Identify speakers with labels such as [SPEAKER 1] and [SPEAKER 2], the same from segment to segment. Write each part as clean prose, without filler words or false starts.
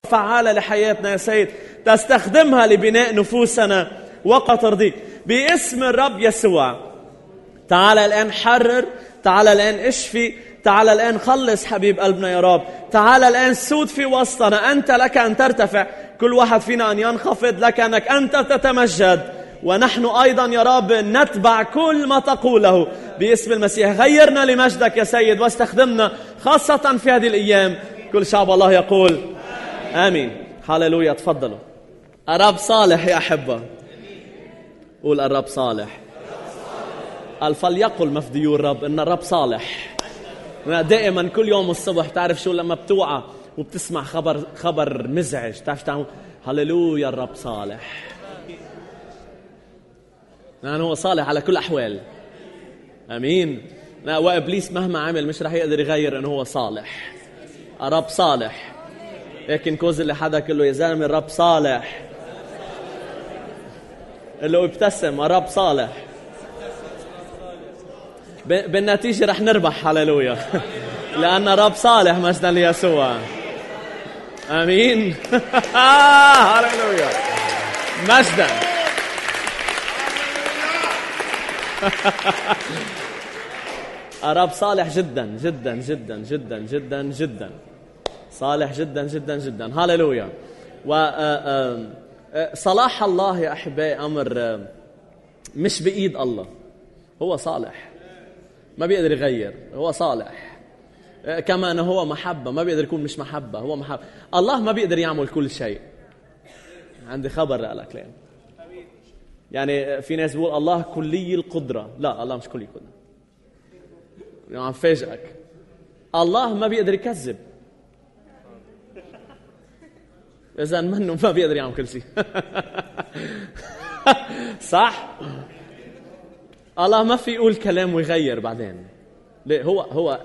[SPEAKER 1] فعالة لحياتنا يا سيد، تستخدمها لبناء نفوسنا وقت ترضيك باسم الرب يسوع. تعال الآن حرر، تعال الآن اشفي، تعال الآن خلص حبيب قلبنا يا رب. تعال الآن سود في وسطنا. أنت لك أن ترتفع، كل واحد فينا أن ينخفض، لك أنك أنت تتمجد، ونحن أيضا يا رب نتبع كل ما تقوله باسم المسيح. غيرنا لمجدك يا سيد، واستخدمنا خاصة في هذه الأيام. كل شعب الله يقول آمين. هاليلويا. تفضلوا. الرب صالح يا أحبة. قول الرب صالح. فليقل مفديو الرب إن الرب صالح. دائما كل يوم الصبح تعرف شو، لما بتوعى وبتسمع خبر مزعج تعرف تعمل هاليلويا الرب صالح. يعني هو صالح على كل الأحوال. أمين. وإبليس مهما عمل مش رح يقدر يغير إنه هو صالح. الرب صالح. لكن كوز اللي حدا كله يا زلمة الرب صالح، اللي ابتسم الرب صالح، بالنتيجة رح نربح. هاليلويا. لأن الرب صالح. مجدا ليسوع. آمين. هاليلويا. مجدا. الرب صالح جدا جدا جدا جدا جدا جدا. صالح جدا جدا جدا. هاليلويا. وصلاح الله يا أحبائي أمر مش بإيد الله. هو صالح، ما بيقدر يغير. هو صالح. كما أنه هو محبة، ما بيقدر يكون مش محبة. هو محبة. الله ما بيقدر يعمل كل شيء. عندي خبر لك لين. يعني في ناس بيقول الله كلي القدرة. لا، الله مش كلي القدرة. يعني عم فاجئك، الله ما بيقدر يكذب. إذا منه ما بيقدر يعمل كل شيء. صح؟ الله ما في يقول كلام ويغير بعدين. ليه؟ هو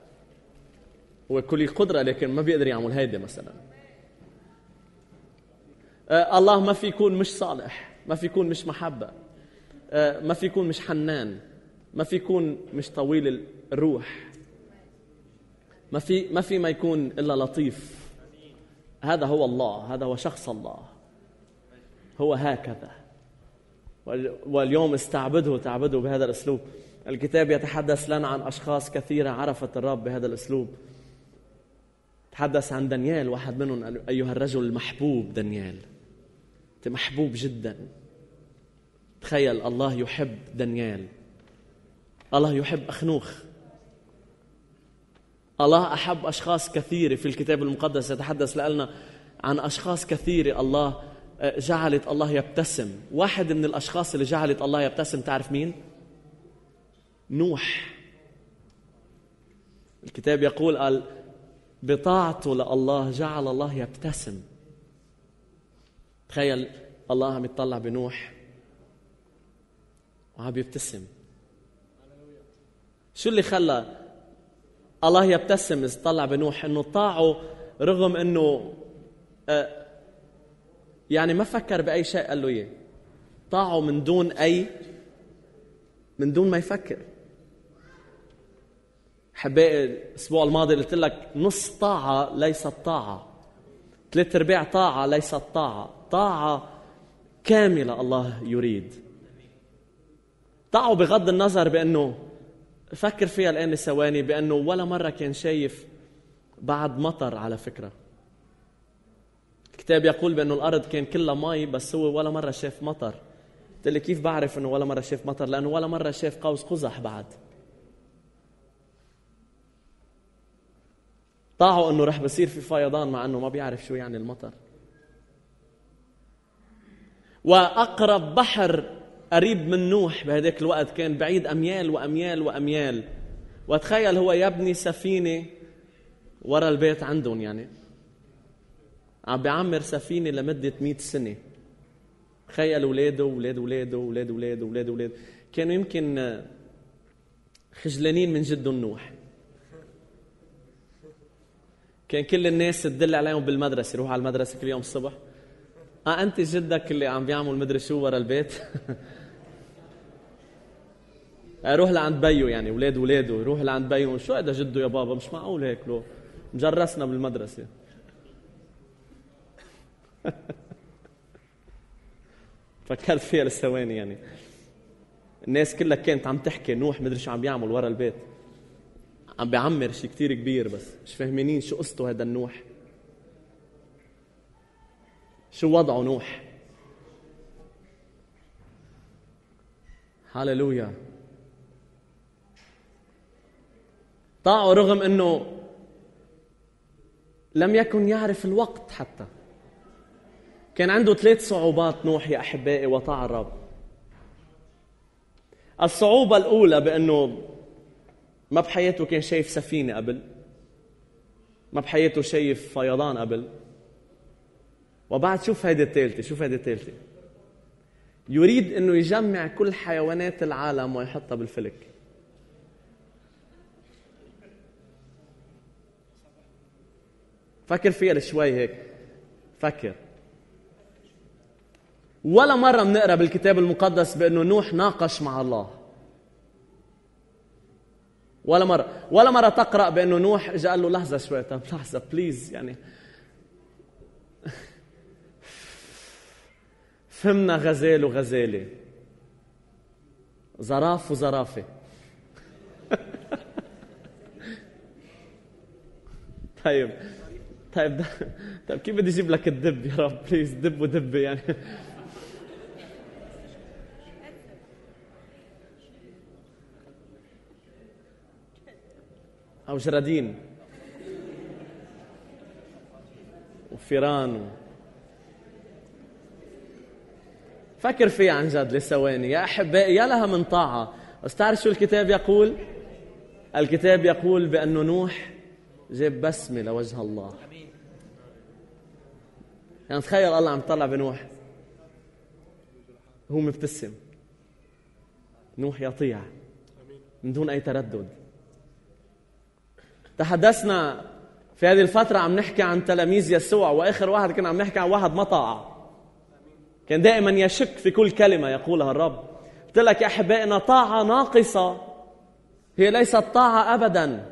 [SPEAKER 1] كل قدرة، لكن ما بيقدر يعمل هيدا مثلا. الله ما في يكون مش صالح، ما في يكون مش محبة، ما في يكون مش حنان، ما في يكون مش طويل الروح، ما في ما يكون إلا لطيف. هذا هو الله، هذا هو شخص الله. هو هكذا. واليوم تعبده بهذا الأسلوب. الكتاب يتحدث لنا عن أشخاص كثيرة عرفت الرب بهذا الأسلوب. تحدث عن دانيال، واحد منهم أيها الرجل المحبوب. دانيال أنت محبوب جدا. تخيل الله يحب دانيال، الله يحب أخنوخ، الله أحب أشخاص كثيرة. في الكتاب المقدس يتحدث لنا عن أشخاص كثيرة الله جعلت الله يبتسم. واحد من الأشخاص اللي جعلت الله يبتسم تعرف مين؟ نوح. الكتاب يقول قال بطاعته لله جعل الله يبتسم. تخيل الله عم يتطلع بنوح وعم يبتسم. شو اللي خلى الله يبتسم إذ طلع بنوح؟ إنه طاعه رغم إنه يعني ما فكر بأي شيء قال له إياه. طاعه من دون ما يفكر. حبائي الأسبوع الماضي قلت لك نص طاعة ليست طاعة، 3/4 طاعة ليست طاعة. طاعة كاملة الله يريد. طاعه بغض النظر بأنه فكر فيها الآن لثواني، بأنه ولا مرة كان شايف بعد مطر. على فكرة الكتاب يقول بأنه الأرض كان كلها ماء بس هو ولا مرة شاف مطر. قلت لي كيف بعرف أنه ولا مرة شاف مطر؟ لأنه ولا مرة شاف قوس قزح بعد. طاعه أنه رح بصير في فيضان مع أنه ما بيعرف شو يعني المطر. وأقرب بحر قريب من نوح بهذاك الوقت كان بعيد أميال وأميال وأميال. وتخيل هو يبني سفينة ورا البيت عندهم، يعني عم بيعمر سفينة لمدة 100 سنة. تخيل أولاده وولاد أولاده وولاد أولاده وولاد أولاده كانوا يمكن خجلانين من جدهم نوح. كان كل الناس تدل عليهم بالمدرسة، يروح على المدرسة كل يوم الصبح. أنت جدك اللي عم بيعمل مدري شو ورا البيت. روح لعند بيو، يعني ولاد ولاده يروح لعند بيو. شو هذا جده يا بابا؟ مش معقول هيك، لو مجرسنا بالمدرسة. فكرت فيها لثواني يعني. الناس كلها كانت عم تحكي نوح مدري شو عم بيعمل ورا البيت، عم بيعمر شيء كتير كبير، بس مش فاهمينين شو قصته هذا النوح، شو وضعه نوح. هاليلويا. طاعوا رغم انه لم يكن يعرف الوقت. حتى كان عنده 3 صعوبات نوح يا أحبائي وطاع الرب. الصعوبة الأولى بأنه ما بحياته كان شايف سفينة قبل، ما بحياته شايف فيضان قبل. وبعد شوف هيدي الثالثة، يريد أنه يجمع كل حيوانات العالم ويحطها بالفلك. فكر فيها شوي هيك، فكر. ولا مرة بنقرأ بالكتاب المقدس بأنه نوح ناقش مع الله. ولا مرة تقرأ بأنه نوح جاء قال له لحظة شوي، طب لحظة بليز يعني فهمنا غزال وغزالة، زراف وزرافة. طيب كيف بدي اجيب لك الدب يا رب؟ بليز دب ودبة يعني. أو جرادين وفيران. فكر فيه عن جد لثواني يا أحبائي، يا لها من طاعة. بس تعرف شو الكتاب يقول؟ الكتاب يقول بأنه نوح جاب بسمة لوجه الله. يعني تخيل الله عم يطلع بنوح هو مبتسم، نوح يطيع من دون أي تردد. تحدثنا في هذه الفترة عم نحكي عن تلاميذ يسوع، وآخر واحد كنا عم نحكي عن واحد ما طاع، كان دائما يشك في كل كلمة يقولها الرب. قلت لك يا أحبائنا طاعة ناقصة هي ليست طاعة أبدا.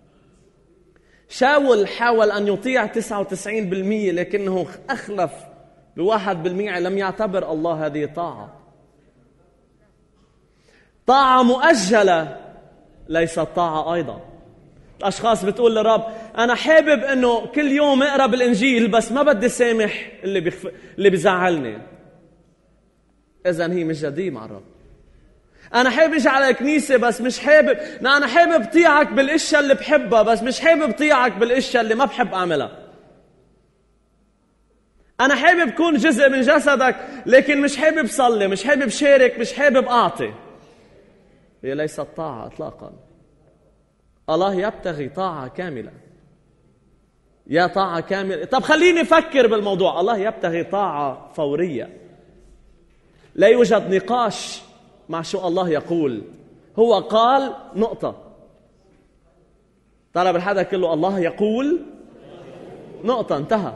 [SPEAKER 1] شاول حاول أن يطيع 99% لكنه أخلف ب1%، لم يعتبر الله هذه طاعة. طاعة مؤجلة ليست طاعة أيضا. الأشخاص بتقول للرب أنا حابب أنه كل يوم أقرأ بالإنجيل بس ما بدي سامح اللي بيزعلني. إذن هي مش جدية مع الرب. أنا حابب أجي على الكنيسة بس مش حابب، أنا حابب طيعك بالأشياء اللي بحبها بس مش حابب طيعك بالأشياء اللي ما بحب أعملها. أنا حابب كون جزء من جسدك لكن مش حابب صلي، مش حابب شارك، مش حابب أعطي. هي ليست طاعة إطلاقا. الله يبتغي طاعة كاملة. يا طاعة كاملة. طب خليني أفكر بالموضوع. الله يبتغي طاعة فورية، لا يوجد نقاش مع شو الله يقول. هو قال نقطة. طلب الحدا كله الله يقول نقطة، انتهى.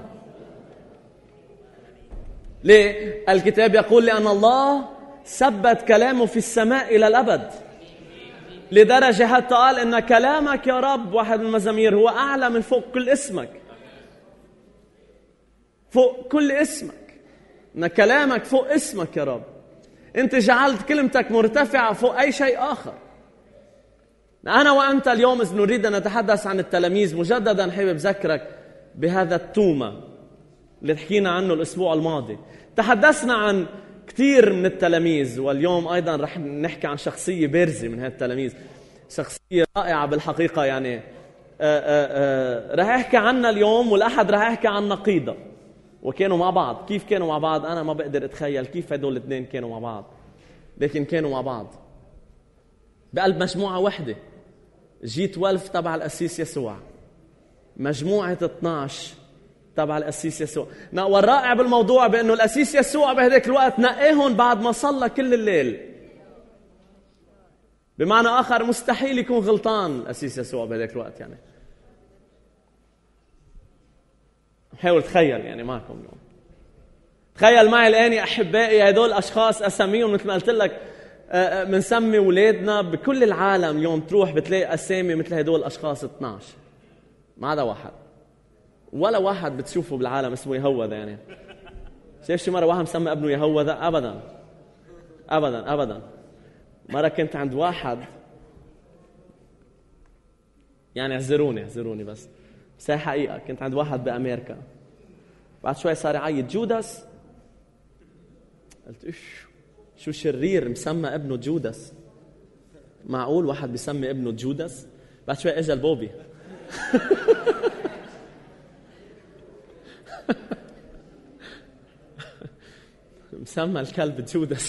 [SPEAKER 1] ليه؟ الكتاب يقول لأن الله ثبت كلامه في السماء إلى الأبد، لدرجة حتى قال إن كلامك يا رب، واحد من المزامير، هو أعلى من فوق كل اسمك. فوق كل اسمك، إن كلامك فوق اسمك يا رب. أنت جعلت كلمتك مرتفعة فوق أي شيء آخر. أنا وأنت اليوم إذا نريد أن نتحدث عن التلاميذ مجددا، حابب أذكرك بهذا التومة اللي حكينا عنه الأسبوع الماضي. تحدثنا عن كثير من التلاميذ، واليوم أيضا رح نحكي عن شخصية بارزة من هذه التلاميذ، شخصية رائعة بالحقيقة. يعني رح أحكي عنها اليوم، والأحد رح أحكي عن نقيضة. وكانوا مع بعض. كيف كانوا مع بعض؟ أنا ما بقدر أتخيل كيف هدول الاثنين كانوا مع بعض، لكن كانوا مع بعض بقلب مجموعة واحدة. G12 تبع القسيس يسوع، مجموعة 12 تبع القسيس يسوع. والرائع بالموضوع بأنه القسيس يسوع بهذاك الوقت نقاهم بعد ما صلى كل الليل. بمعنى آخر مستحيل يكون غلطان القسيس يسوع بهذاك الوقت. يعني حاول تخيل يعني معكم اليوم. تخيل معي الآن يا أحبائي هدول أشخاص أساميهم مثل ما قلت لك منسمي ولادنا بكل العالم. اليوم تروح بتلاقي أسامي مثل هدول الأشخاص 12 ما عدا واحد. ولا واحد بتشوفه بالعالم اسمه يهوذا يعني. شايف شي مرة واحد مسمى ابنه يهوذا؟ أبدا أبدا أبدا. مرة كنت عند واحد، يعني اعذروني بس هي حقيقة، كنت عند واحد بأمريكا، بعد شوي صار يعيط جودس. قلت شو شرير مسمى ابنه جودس؟ معقول واحد بيسمي ابنه جودس؟ بعد شوي اجى البوبي. مسمى الكلب جودس.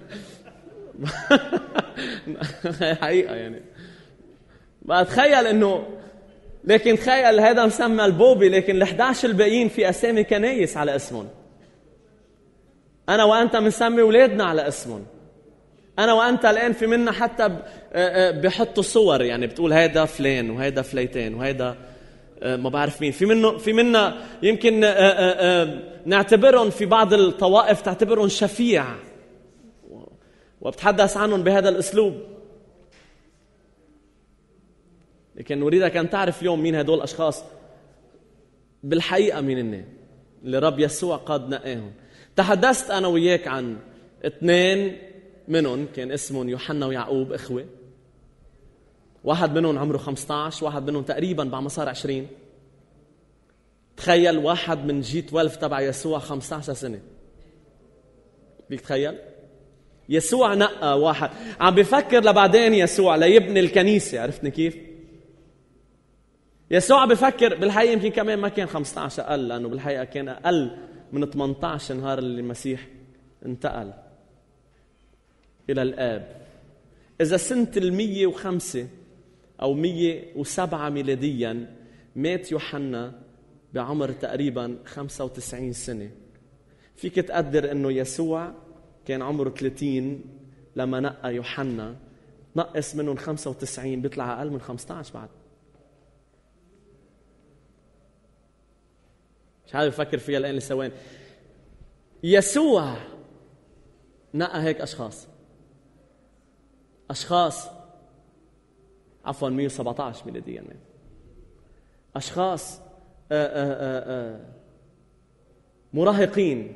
[SPEAKER 1] حقيقة يعني بتخيل انه، لكن تخيل هذا مسمى البوبي، لكن ال11 الباقيين في اسامي كنايس على اسمهم. انا وانت بنسمي اولادنا على اسمهم. انا وانت الان في منا حتى بحطوا صور، يعني بتقول هيدا فلان وهيدا فليتين وهيدا ما بعرف مين. في منا يمكن نعتبرهم في بعض الطوائف تعتبرهم شفيع وبتحدث عنهم بهذا الاسلوب. لكن نريدك ان تعرف اليوم مين هدول الاشخاص بالحقيقه، مين هن اللي رب يسوع قد نقاهم. تحدثت انا وياك عن 2 منهم كان اسمهم يوحنا ويعقوب، اخوه. واحد منهم عمره 15، واحد منهم تقريبا بعد صار 20. تخيل واحد من G12 تبع يسوع 15 سنة. فيك تخيل؟ يسوع نقى واحد عم بفكر لبعدين يسوع ليبني الكنيسة. عرفتني كيف؟ يسوع بفكر بالحقيقة يمكن كمان ما كان 15، أقل، لأنه بالحقيقة كان أقل من 18 نهار اللي المسيح انتقل إلى الآب. إذا سنة 105 أو 107 ميلاديا مات يوحنا بعمر تقريبا 95 سنة. فيك تقدر أنه يسوع كان عمره 30 لما نقى يوحنا، نقص منهم 95 بيطلع أقل من 15 بعد. مش عارف أفكر فيها الآن لثواني. يسوع نقى هيك أشخاص 117 ميلاديا، أشخاص مراهقين،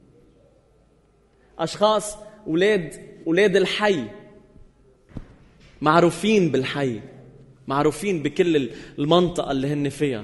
[SPEAKER 1] أشخاص أولاد الحي، معروفين بالحي، معروفين بكل المنطقة اللي هن فيها.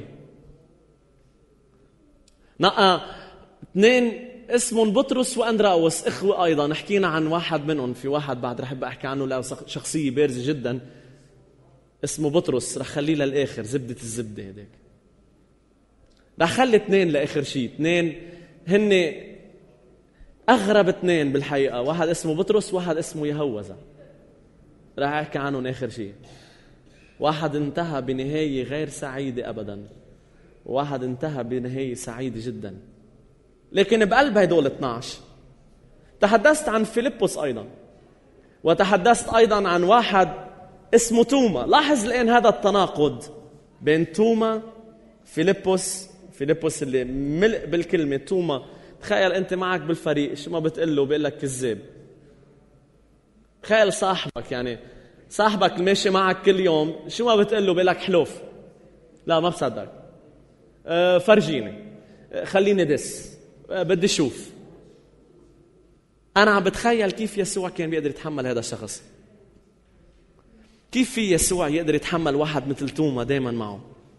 [SPEAKER 1] نقى 2 اسمهم بطرس وأندراوس، إخوة أيضا. حكينا عن واحد منهم، في واحد بعد رح أحكي عنه له شخصية بارزة جدا اسمه بطرس، رح خليه للآخر، زبدة الزبدة هداك. رح خلي 2 لآخر شيء. 2 هن أغرب 2 بالحقيقة، واحد اسمه بطرس واحد اسمه يهوذا، رح أحكي عنهم آخر شيء. واحد انتهى بنهاية غير سعيدة أبدا، وواحد انتهى بنهاية سعيدة جدا. لكن بقلب هدول 12 تحدثت عن فيلبس أيضا، وتحدثت أيضا عن واحد اسمه توما. لاحظ الآن هذا التناقض بين توما فيلبس اللي ملء بالكلمة توما. تخيل أنت معك بالفريق، شو ما بتقله بيقول لك كذاب. تخيل صاحبك، يعني صاحبك الماشي معك كل يوم، شو ما بتقله بيقول لك حلوف. لا ما بصدق، فرجيني، خليني دس، بدي شوف. أنا عم بتخيل كيف يسوع كان بيقدر يتحمل هذا الشخص. كيف في يسوع يقدر يتحمل واحد مثل توما دايما معه؟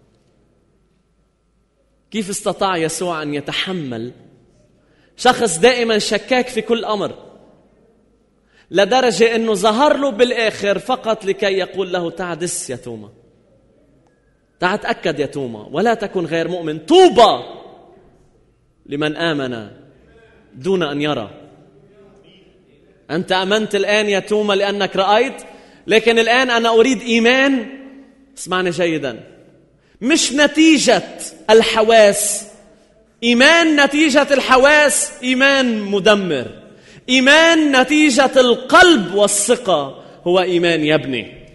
[SPEAKER 1] كيف استطاع يسوع أن يتحمل شخص دائما شكاك في كل أمر، لدرجة أنه ظهر له بالآخر فقط لكي يقول له تعدس يا توما، تأكد يا توما ولا تكن غير مؤمن، طوبى لمن آمن دون أن يرى. أنت آمنت الآن يا توما لأنك رأيت، لكن الآن أنا أريد إيمان. اسمعني جيدا، مش نتيجة الحواس. إيمان نتيجة الحواس إيمان مدمر. إيمان نتيجة القلب والثقة هو إيمان يبني.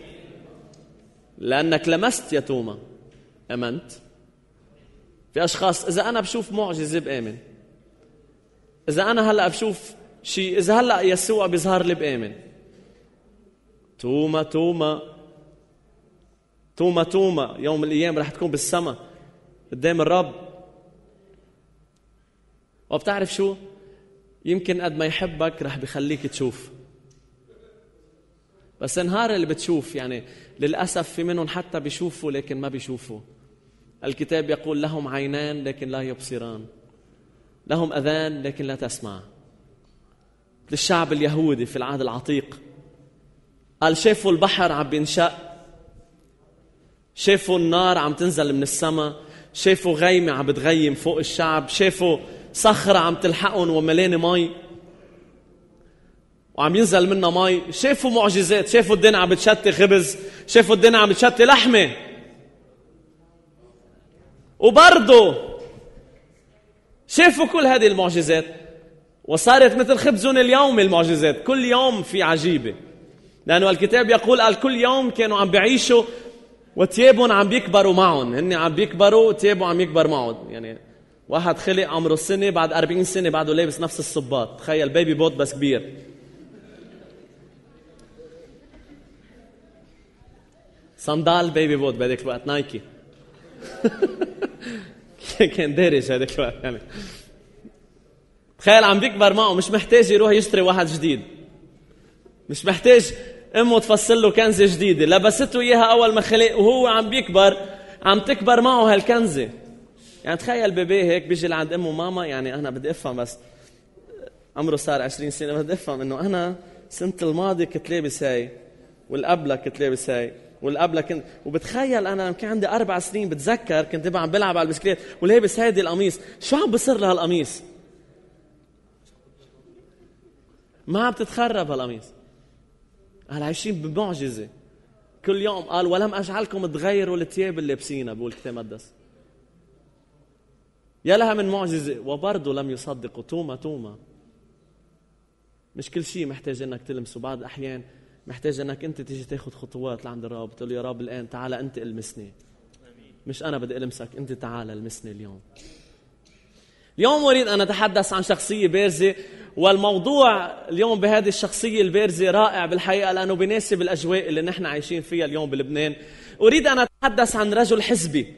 [SPEAKER 1] لأنك لمست يا توما أمنت. في أشخاص إذا أنا بشوف معجزة بآمن، إذا أنا هلأ بشوف شيء، إذا هلأ يسوع بيظهر لي بآمن. توما توما توما توما يوم من الأيام رح تكون بالسماء قدام الرب. وبتعرف شو؟ يمكن قد ما يحبك رح بيخليك تشوف. بس النهار اللي بتشوف يعني للأسف في منهم حتى بيشوفوا لكن ما بيشوفوا. الكتاب يقول لهم عينان لكن لا يبصران، لهم أذان لكن لا تسمع. للشعب اليهودي في العهد العتيق قال شافوا البحر عم بينشق، شافوا النار عم تنزل من السماء، شافوا غيمة عم بتغيم فوق الشعب، شافوا صخرة عم تلحقهم ومليانة مي وعم ينزل منها مي، شافوا معجزات، شافوا الدنيا عم بتشتي خبز، شافوا الدنيا عم بتشتي لحمة. وبرضه شافوا كل هذه المعجزات وصارت مثل خبزهم اليوم المعجزات. كل يوم في عجيبة، لأنه الكتاب يقول قال كل يوم كانوا عم بيعيشوا وتيابهم عم بيكبروا معهم. هن عم بيكبروا وتيابهم عم يكبر معهم. يعني واحد خلق عمره سنة بعد 40 سنة بعده لابس نفس الصباط. تخيل بيبي بوت بس كبير. صندال بيبي بوت بهذيك الوقت نايكي. كان دارج هذيك الوقت يعني. تخيل عم بيكبر معه، مش محتاج يروح يشتري واحد جديد، مش محتاج امه تفصل له كنزه جديده، لبسته اياها اول ما خلق وهو عم بيكبر عم تكبر معه هالكنزه. يعني تخيل بيبي هيك بيجي لعند امه ماما، يعني انا بدي افهم بس عمره صار 20 سنه، بدي افهم انه انا سنه الماضي كنت لابس هاي والقبلة كنت لابس هاي والقبلة كنت، وبتخيل انا كان عندي 4 سنين بتذكر كنت عم بلعب على البسكليت ولابس هيدي القميص، شو عم بصير لهالقميص؟ ما عم تتخرب هالقميص. قال عايشين بمعجزة كل يوم. قال ولم أجعلكم تغيروا الثياب اللي لابسينها، بقول الكتاب المقدس. يا لها من معجزة. وبرضه لم يصدقوا. توما مش كل شيء محتاج انك تلمسه، بعض الأحيان محتاج انك انت تيجي تاخد خطوات لعند الرب، تقول يا رب الآن تعال انت المسني، مش انا بدي المسك، انت تعال المسني اليوم. اليوم أريد أن أتحدث عن شخصية بارزة، والموضوع اليوم بهذه الشخصية البارزة رائع بالحقيقة لأنه بيناسب الأجواء اللي نحن عايشين فيها اليوم بلبنان. أريد أن أتحدث عن رجل حزبي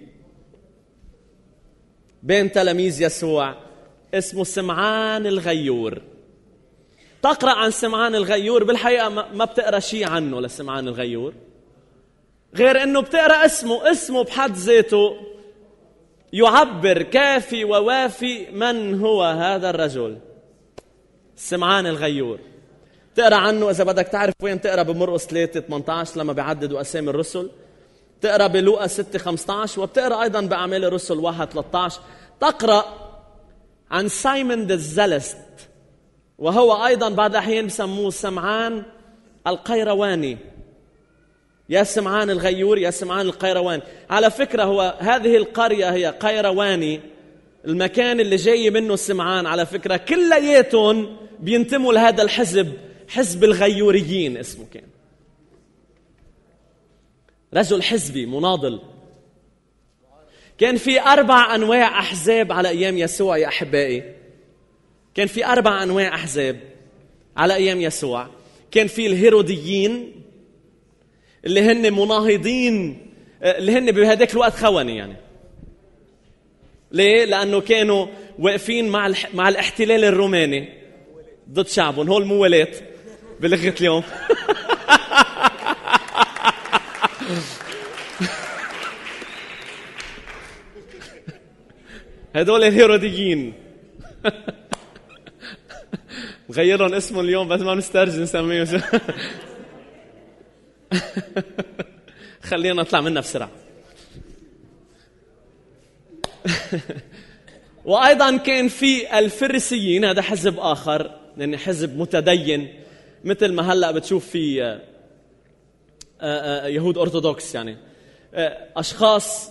[SPEAKER 1] بين تلاميذ يسوع اسمه سمعان الغيور. تقرأ عن سمعان الغيور، بالحقيقة ما بتقرأ شيء عنه لسمعان الغيور غير أنه بتقرأ اسمه بحد ذاته يعبر كافي ووافي من هو هذا الرجل سمعان الغيور. تقرأ عنه إذا بدك تعرف وين تقرأ بمرقس 3:18 لما بيعددوا أسامي الرسل، تقرأ بلوقا 6:15، وبتقرأ أيضا بأعمال الرسل 1:13. تقرأ عن سايمون ذا زلست، وهو أيضا بعض الأحيان بسموه سمعان القيرواني. يا سمعان الغيور، يا سمعان القيرواني. على فكرة هو هذه القرية هي قيرواني، المكان اللي جاي منه سمعان. على فكرة كلياتهم بينتموا لهذا الحزب، حزب الغيوريين اسمه كان. رجل حزبي مناضل. كان في 4 أنواع أحزاب على أيام يسوع يا أحبائي. كان في 4 أنواع أحزاب على أيام يسوع. كان في الهيروديين اللي هن مناهضين، اللي هن بهذاك الوقت خواني. يعني ليه؟ لأنه كانوا واقفين مع الاحتلال الروماني ضد شعبهم. هول موالات بلغة اليوم. هدول الهيروديين. غيرهم اسمهم اليوم بس ما نسترجي نسميه. خلينا نطلع منها بسرعة. وأيضا كان في الفريسيين، هذا حزب آخر، يعني حزب متدين مثل ما هلأ بتشوف في يهود أرثوذكس. يعني أشخاص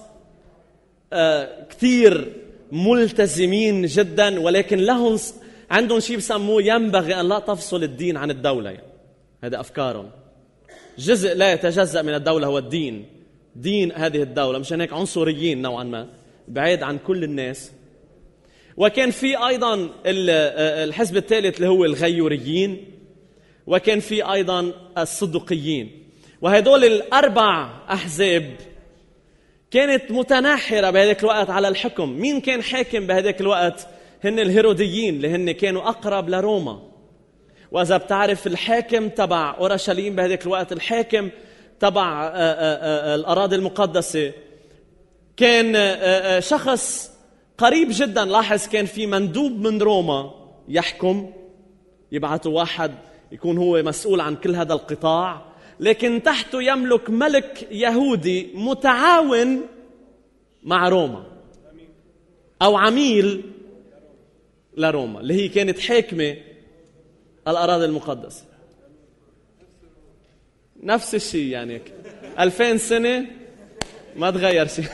[SPEAKER 1] كثير ملتزمين جدا، ولكن عندهم شيء بسموه ينبغي أن لا تفصل الدين عن الدولة. يعني هذا أفكارهم. جزء لا يتجزأ من الدولة هو الدين، دين هذه الدولة. مشان هيك عنصريين نوعا ما، بعيد عن كل الناس. وكان في أيضا الحزب الثالث اللي هو الغيوريين، وكان في أيضا الصدقيين. وهدول ال4 أحزاب كانت متناحرة بهذاك الوقت على الحكم. مين كان حاكم بهذاك الوقت هن الهيروديين اللي هن كانوا أقرب لروما. وإذا بتعرف الحاكم تبع أورشليم بهذاك الوقت، الحاكم تبع الأراضي المقدسة، كان شخص قريب جدا. لاحظ كان في مندوب من روما يحكم، يبعثوا واحد يكون هو مسؤول عن كل هذا القطاع، لكن تحته يملك ملك يهودي متعاون مع روما أو عميل لروما اللي هي كانت حاكمة الأراضي المقدسة. نفس الشيء يعني 2000 سنة ما تغير شيء.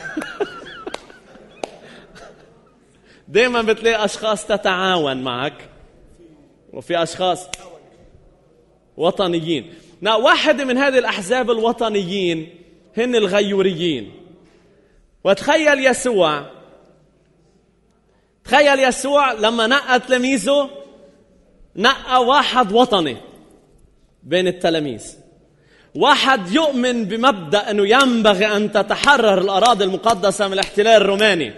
[SPEAKER 1] دائما بتلاقي أشخاص تتعاون معك وفي أشخاص وطنيين. واحدة من هذه الأحزاب الوطنيين هن الغيوريين. وتخيل يسوع، تخيل يسوع لما نقى تلاميذه نقى واحد وطني بين التلاميذ، واحد يؤمن بمبدأ أنه ينبغي أن تتحرر الأراضي المقدسة من الاحتلال الروماني.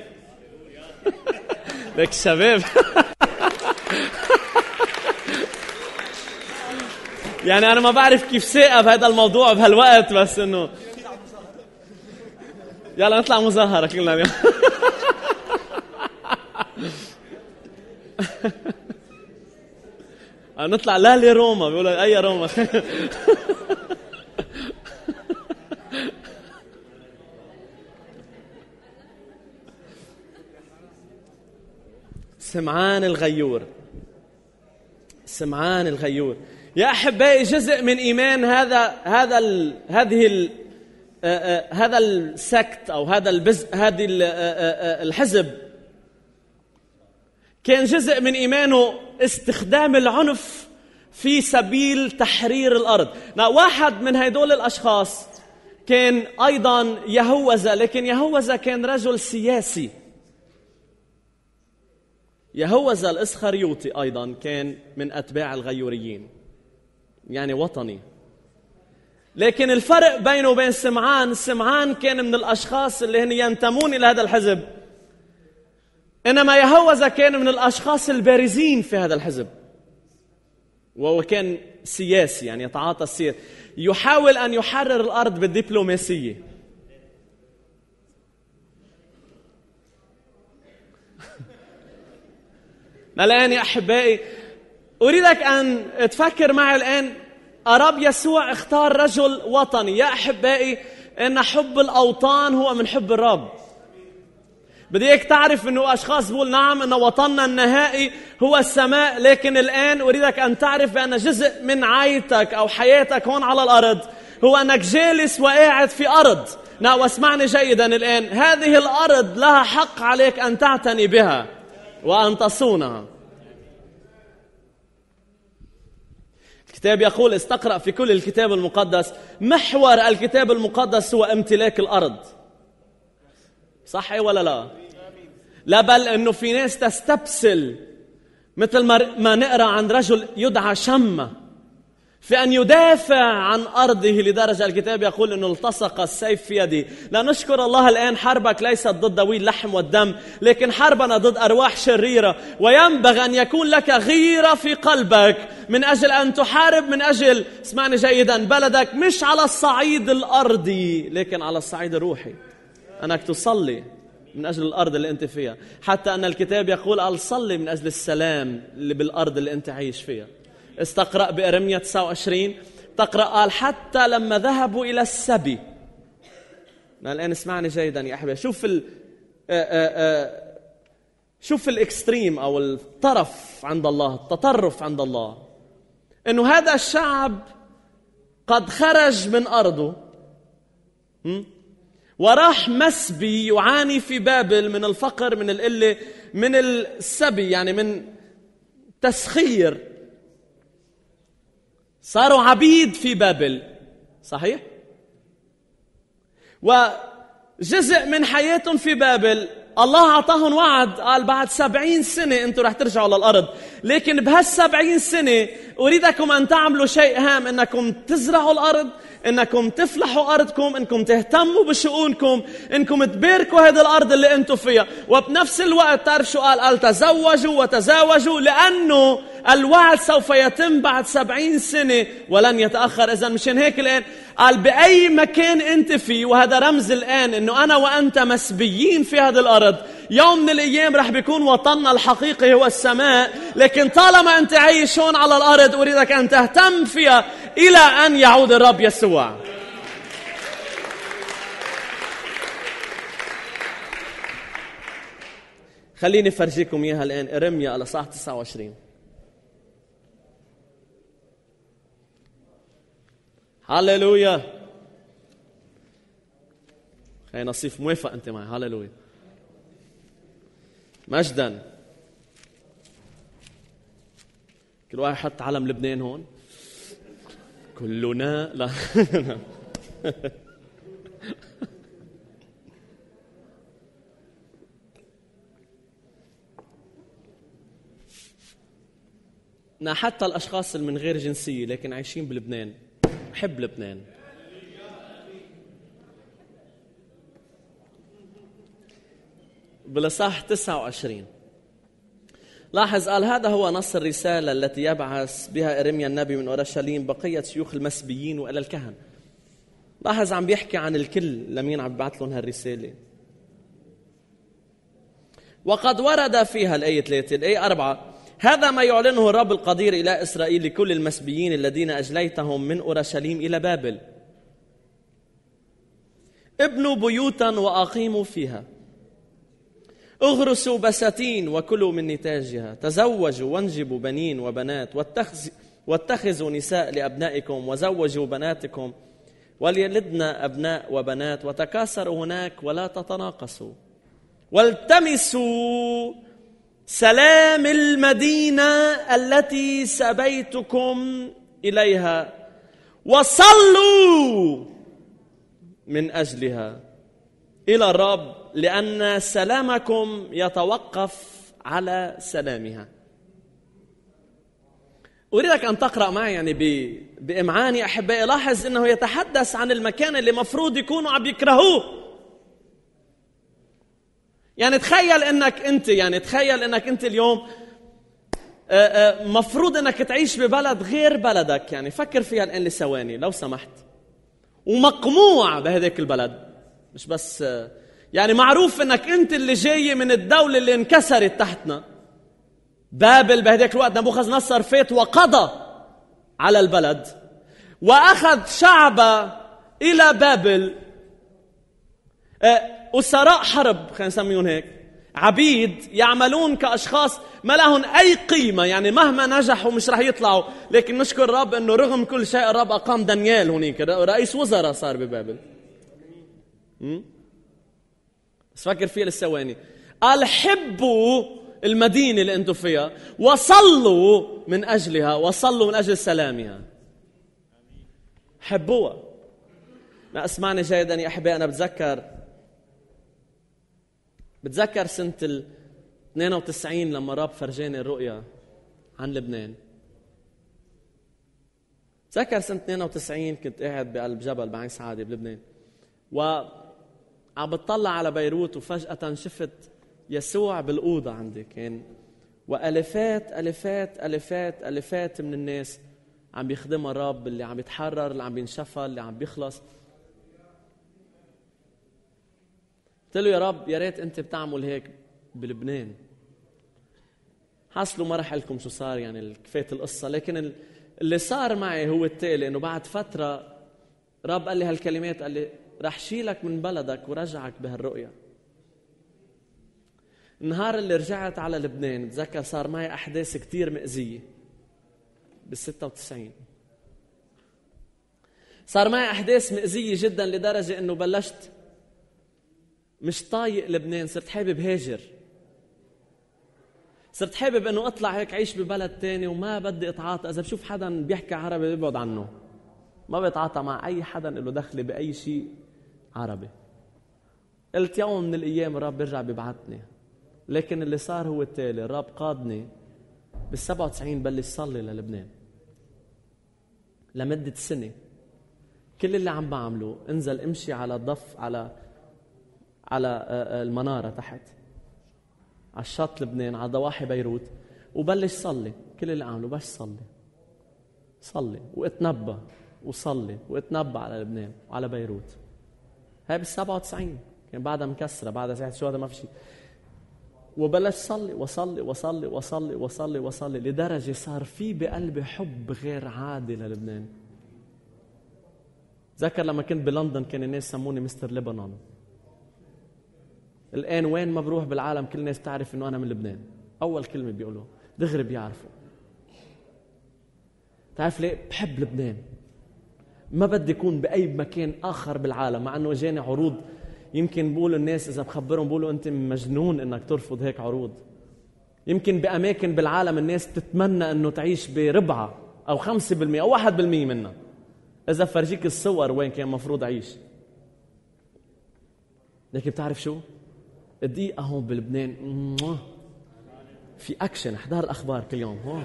[SPEAKER 1] لك شباب يعني أنا ما بعرف كيف ساقب هذا الموضوع بهالوقت، بس إنه يلا نطلع مظاهرة كلنا اليوم. نطلع لا لروما، بيقولوا أي روما. سمعان الغيور، سمعان الغيور يا أحبائي جزء من إيمان هذا السكت أو هذا الحزب كان جزء من إيمانه استخدام العنف في سبيل تحرير الأرض. واحد من هيدول الأشخاص كان أيضا يهوذا، لكن يهوذا كان رجل سياسي. يهوذا الإسخريوطي أيضا كان من أتباع الغيوريين، يعني وطني. لكن الفرق بينه وبين سمعان كان من الأشخاص اللي هن ينتمون إلى هذا الحزب، إنما يهوذا كان من الأشخاص البارزين في هذا الحزب، وهو كان سياسي، يعني يتعاطى السياسة، يحاول أن يحرر الأرض بالدبلوماسية. الآن يا أحبائي أريدك أن تفكر معي الآن. الرب يسوع اختار رجل وطني. يا أحبائي إن حب الأوطان هو من حب الرب. بدي اياك تعرف انه اشخاص بيقول نعم ان وطننا النهائي هو السماء، لكن الان اريدك ان تعرف بان جزء من عايتك او حياتك هون على الارض هو انك جالس وقاعد في ارض. واسمعني جيدا الان، هذه الارض لها حق عليك ان تعتني بها وان تصونها. الكتاب يقول، استقرأ في كل الكتاب المقدس، محور الكتاب المقدس هو امتلاك الارض. صح ولا لا؟ لا، بل انه في ناس تستبسل مثل ما نقرا عن رجل يدعى شمة في ان يدافع عن ارضه، لدرجه الكتاب يقول انه التصق السيف في يده. لا نشكر الله الان حربك ليست ضد ذوي اللحم والدم، لكن حربنا ضد ارواح شريره، وينبغي ان يكون لك غيره في قلبك من اجل ان تحارب من اجل، اسمعني جيدا، بلدك، مش على الصعيد الارضي لكن على الصعيد الروحي، أنك تصلي من أجل الأرض اللي أنت فيها. حتى أن الكتاب يقول أصلي من أجل السلام اللي بالأرض اللي أنت عايش فيها. استقرأ بإرميا 29 تقرأ قال حتى لما ذهبوا إلى السبي. الآن اسمعني جيدا يا أحبابي، شوف الإكستريم أو الطرف عند الله، التطرف عند الله، إنه هذا الشعب قد خرج من أرضه وراح مسبي يعاني في بابل من الفقر، من القلة، من السبي، يعني من تسخير، صاروا عبيد في بابل. صحيح؟ وجزء من حياتهم في بابل الله أعطاهم وعد، قال بعد 70 سنة أنتم رح ترجعوا للأرض، لكن بهال70 سنة أريدكم أن تعملوا شيء هام، أنكم تزرعوا الأرض، أنكم تفلحوا أرضكم، أنكم تهتموا بشؤونكم، أنكم تباركوا هذه الأرض اللي أنتم فيها. وبنفس الوقت تعرف شو قال تزوجوا وتزاوجوا، لأنه الوعد سوف يتم بعد 70 سنة ولن يتأخر. إذن مشان هيك الآن قال بأي مكان أنت فيه، وهذا رمز الآن أنه أنا وأنت مسبيين في هذه الأرض، يوم من الأيام رح بيكون وطننا الحقيقي هو السماء، لكن طالما أنت عايش هون على الأرض أريدك أن تهتم فيها إلى أن يعود الرب يسوع. خليني فرجيكم إياها الآن. إرميا الإصحاح 29. هاليلويا. خلي نصيف موافق أنت معي. هاليلويا. مجدا. كل واحد حط علم لبنان هون. كلنا لا. حتى الأشخاص اللي من غير جنسية لكن عايشين بلبنان، بحب لبنان. بالإصحاح 29 لاحظ قال هذا هو نص الرسالة التي يبعث بها إرميا النبي من أورشليم بقية شيوخ المسبيين وإلى الكهنة. لاحظ عم بيحكي عن الكل لمين عم بيبعث لهم هالرسالة. وقد ورد فيها الآية 3 الآية 4 هذا ما يعلنه الرب القدير إلى إسرائيل لكل المسبيين الذين أجليتهم من أورشليم إلى بابل: ابنوا بيوتا وأقيموا فيها، اغرسوا بساتين وكلوا من نتاجها، تزوجوا وانجبوا بنين وبنات، واتخذوا نساء لأبنائكم وزوجوا بناتكم وليلدن أبناء وبنات، وتكاثروا هناك ولا تتناقصوا، والتمسوا سلام المدينة التي سبيتكم إليها وصلوا من أجلها إلى الرب، لأن سلامكم يتوقف على سلامها. أريدك أن تقرأ معي يعني بإمعاني أحبائي. لاحظ أنه يتحدث عن المكان اللي مفروض يكونوا عم يكرهوه. يعني تخيل أنك أنت اليوم مفروض أنك تعيش ببلد غير بلدك. يعني فكر فيها الآن لثواني لو سمحت. ومقموع بهذاك البلد، مش بس يعني معروف أنك أنت اللي جاي من الدولة اللي انكسرت تحتنا. بابل بهذاك الوقت نبوخذ نصر فات وقضى على البلد وأخذ شعبه إلى بابل، أسراء حرب خلينا نسميهم هيك، عبيد يعملون كأشخاص ما لهم أي قيمة. يعني مهما نجحوا مش رح يطلعوا. لكن نشكر الرب أنه رغم كل شيء الرب أقام دانيال هناك رئيس وزراء صار ببابل. بس فكر فيها للثواني. قال حبوا المدينة اللي أنتم فيها وصلوا من أجلها، وصلوا من أجل سلامها. حبوها. لا اسمعني جيدا يا أحبائي. أنا بتذكر سنة 92 لما رب فرجاني الرؤيا عن لبنان. تذكر سنة 92 كنت قاعد بقلب جبل بعين سعادة بلبنان، وعم بتطلع على بيروت، وفجأة شفت يسوع بالأوضة عندي كان، وألفات ألفات ألفات ألفات من الناس عم بيخدمها الرب، اللي عم بيتحرر، اللي عم بينشفى، اللي عم بيخلص. قلت له يا رب يا ريت أنت بتعمل هيك بلبنان. حصلوا ما رح لكم شو صار، يعني كفاية القصة. لكن اللي صار معي هو التالي، إنه بعد فترة رب قال لي هالكلمات، قال لي رح شيلك من بلدك ورجعك بهالرؤية. النهار اللي رجعت على لبنان بتذكر صار معي أحداث كتير مأزية. بال96 صار معي أحداث مأزية جدا لدرجة إنه بلشت مش طايق لبنان. صرت حابب هاجر، صرت حابب إنه أطلع هيك عيش ببلد تاني، وما بدي أتعاطى. إذا بشوف حدا بيحكي عربي ببعد عنه، ما بيتعاطى مع أي حدا إنه دخل بأي شيء عربي. قلت يوم من الأيام الرب بيرجع بيبعتني. لكن اللي صار هو التالي، الرب قادني بال97 بلش صلي للبنان لمدة سنة. كل اللي عم بعمله انزل امشي على الضف على المنارة تحت على الشط لبنان على ضواحي بيروت، وبلش صلي. كل اللي عمله بس صلي واتنبأ وصلي واتنبأ على لبنان وعلى بيروت. هاي بال97 كان بعدها مكسرة، بعدها ساعة شو هذا ما في شيء. وبلش صلي وصلي وصلي وصلي وصلي وصلي لدرجة صار في بقلبي حب غير عادي للبنان. ذكر لما كنت بلندن كان الناس سموني مستر لبنان. الآن وين ما بروح بالعالم كل الناس تعرف إنه أنا من لبنان. أول كلمة بيقولوا دغري بيعرفوا. تعرف ليه؟ بحب لبنان، ما بدي أكون بأي مكان آخر بالعالم. مع أنه جاني عروض يمكن بقولوا الناس إذا بخبرهم بقولوا أنت مجنون إنك ترفض هيك عروض. يمكن بأماكن بالعالم الناس تتمنى إنه تعيش بربعة أو 5% أو 1% منها. إذا فرجيك الصور وين كان مفروض أعيش. لكن بتعرف شو؟ الدقيقة هون بلبنان في أكشن. احضر الأخبار كل يوم هون.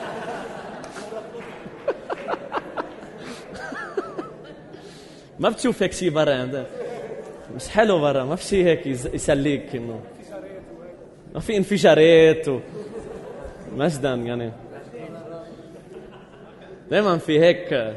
[SPEAKER 1] ما بتشوف هيك شيء برا، مش حلو برا، ما في شيء هيك يسليك. إنه ما في انفجارات مجدا يعني دائما في هيك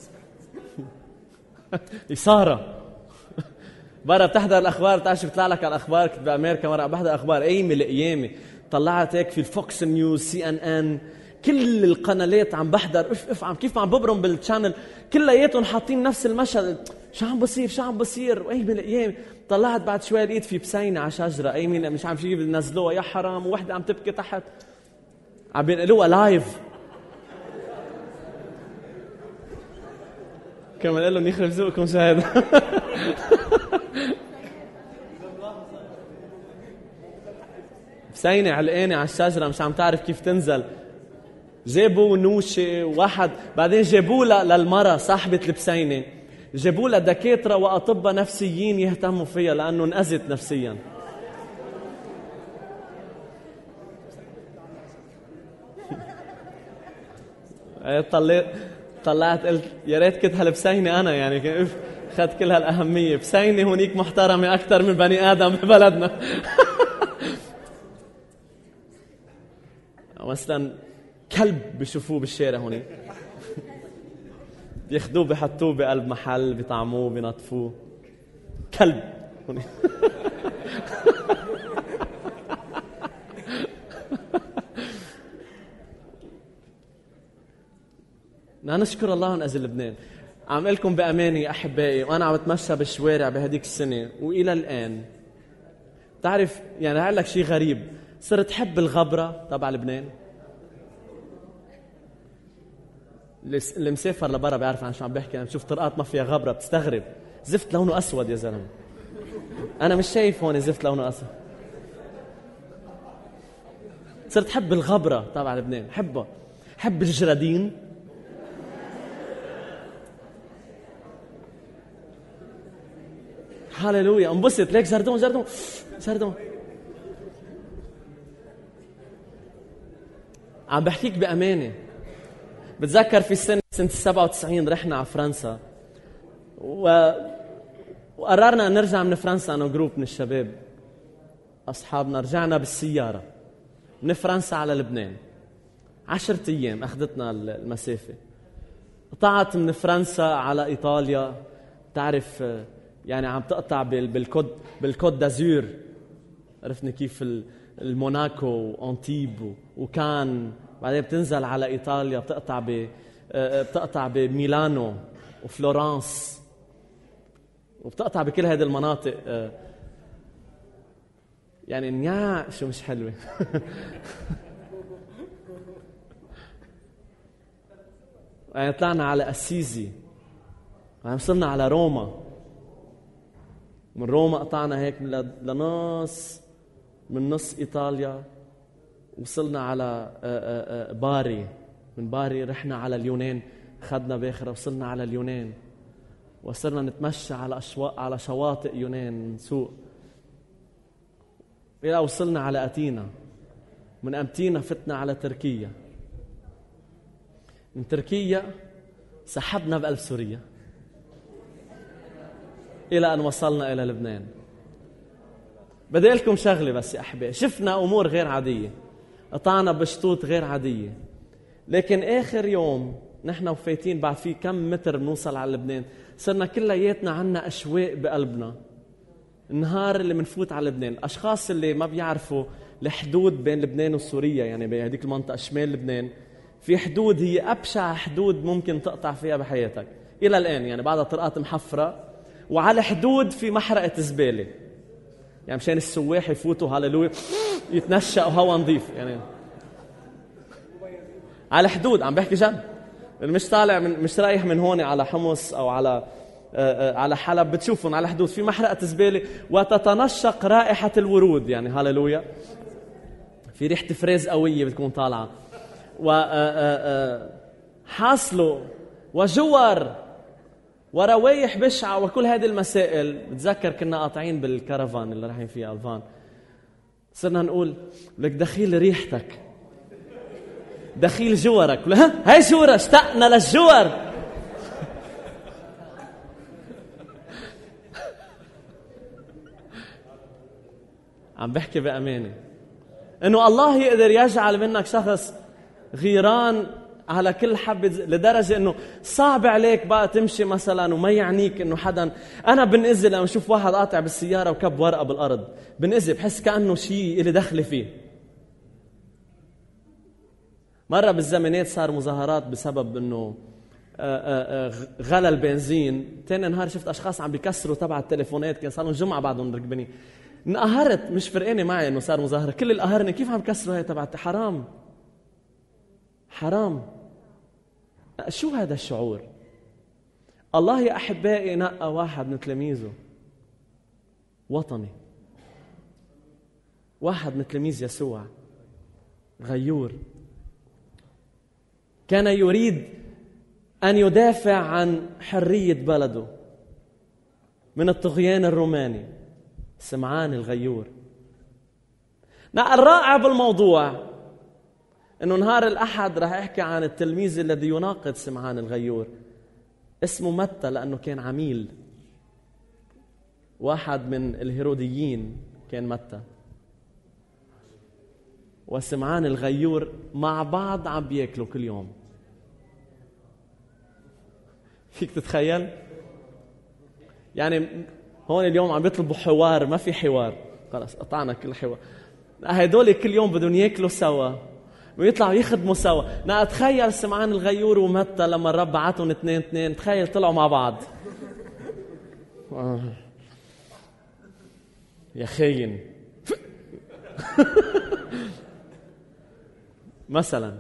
[SPEAKER 1] إثارة برا. بتحضر الأخبار، بتعرف بيطلع لك على الأخبار. كنت بأمريكا مرة بحضر أخبار أيام القيامة، طلعت هيك في الفوكس نيوز CNN كل القنالات عم بحضر عم كيف عم ببرم بالشانل كلياتهم حاطين نفس المشهد. شو عم بصير وأيام القيامة. طلعت بعد شوي لقيت في بسينة على شجرة أيمين مش عم شيء بنزلوها يا حرام، ووحدة عم تبكي تحت عم بينقلوها لايف. كمان قال لهم يخرب ذوقكم شو هذا. بسينة علقانة على الشجرة مش عم تعرف كيف تنزل. جابوا نوشة واحد، بعدين جابوا للمرة صاحبة البسينة، جابوا لها دكاترة وأطباء نفسيين يهتموا فيها لأنه انأذت نفسيا. طلعت قلت يا ريت كنت هالبسينة أنا يعني أخذت كل هالأهمية. بسينة هونيك محترمة أكثر من بني آدم ببلدنا. مثلا كلب بيشوفوه بالشارع هوني بياخدوه بيحطوه بقلب محل بيطعموه بينظفوه. كلب هوني. نشكر الله ونأذن لبنان. عم لكم بأمانة يا أحبائي، وأنا عم بتمشى بالشوارع بهديك السنة وإلى الآن تعرف يعني هقول لك شيء غريب، صرت حب الغبرة تبع لبنان. اللي مسافر لبرا بيعرف عن شو عم بحكي. أنا بشوف طرقات ما فيها غبرة بتستغرب، زفت لونه أسود يا زلمة. أنا مش شايف هون زفت لونه أسود. صرت حب الغبرة تبع لبنان، حبها. حب الجرادين، هاليلويا، انبسط ليك. زردون عم بحكيك بأمانة. بتذكر في سنة 97 رحنا على فرنسا وقررنا نرجع من فرنسا. أنا جروب من الشباب أصحابنا رجعنا بالسيارة من فرنسا على لبنان. 10 أيام أخذتنا المسافة. قطعت من فرنسا على إيطاليا. تعرف يعني عم تقطع بالكود دازور. عرفنا كيف الموناكو وأنتيب وكان. بعدين بتنزل على إيطاليا بتقطع بميلانو وفلورانس وبتقطع بكل هذه المناطق. يعني شو مش حلوة. يعني طلعنا على أسيزي، وصلنا على روما. من روما قطعنا هيك لنص من نص إيطاليا، وصلنا على باري. من باري رحنا على اليونان، خدنا باخرة وصلنا على اليونان، وصلنا نتمشى على شواطئ يونان، نسوق إلى وصلنا على أتينا، من أمتينا فتنا على تركيا، من تركيا سحبنا بقلب سوريا إلى أن وصلنا إلى لبنان. بدي لكم شغلة بس يا أحبائي، شفنا أمور غير عادية، قطعنا بشطوط غير عادية، لكن آخر يوم نحن وفايتين بعد في كم متر بنوصل على لبنان، صرنا كلياتنا عنا أشواق بقلبنا. النهار اللي منفوت على لبنان، الأشخاص اللي ما بيعرفوا الحدود بين لبنان وسوريا، يعني بهذيك المنطقة شمال لبنان في حدود هي أبشع حدود ممكن تقطع فيها بحياتك إلى الآن، يعني بعدها طرقات محفرة، وعلى حدود في محرقة زبالة، يعني مشان السواح يفوتوا هاللويا يتنشأوا هوا نظيف، يعني على حدود. عم بحكي جد، مش طالع مش رايح من هون على حمص أو على حلب، بتشوفهم على حدود في محرقة زبالة وتتنشق رائحة الورود، يعني هاللويا في ريحة فريز قوية بتكون طالعة، حاصلوا وجور وروايح بشعة وكل هذه المسائل. بتذكر كنا قاطعين بالكرفان اللي رايحين فيها الفان، صرنا نقول لك دخيل ريحتك، دخيل جورك، هاي جورة، اشتقنا للجور. عم بحكي بأمانة إنه الله يقدر يجعل منك شخص غيران على كل حبة، لدرجة إنه صعب عليك بقى تمشي مثلا وما يعنيك إنه حدا. أنا بنقزي لما أشوف واحد قاطع بالسيارة وكب ورقة بالأرض، بنقزي بحس كأنه شيء إلي دخل فيه. مرة بالزمانات صار مظاهرات بسبب إنه غلى البنزين، تاني نهار شفت أشخاص عم بيكسروا تبع التليفونات، كان صار لهم جمعة بعدهم ركبني، انقهرت، مش فرقاني معي إنه صار مظاهرة، كل القهرني كيف عم بكسروا هاي تبع، حرام حرام. شو هذا الشعور؟ الله يا أحبائي نقى واحد من تلاميذه وطني، واحد من تلاميذ يسوع غيور، كان يريد أن يدافع عن حرية بلده من الطغيان الروماني، سمعان الغيور. الرائع بالموضوع إنه نهار الأحد راح أحكي عن التلميذ الذي يناقض سمعان الغيور، اسمه متى، لأنه كان عميل، واحد من الهيروديين كان متى، وسمعان الغيور مع بعض عم بياكلوا كل يوم. فيك تتخيل؟ يعني هون اليوم عم بيطلبوا حوار، ما في حوار، خلاص قطعنا كل حوار. هيدول كل يوم بدهم ياكلوا سوا ويطلعوا يخدموا سوا. أتخيل سمعان الغيور ومتى لما الرب بعتهم 2-2، تخيل طلعوا مع بعض. يا خاين. مثلا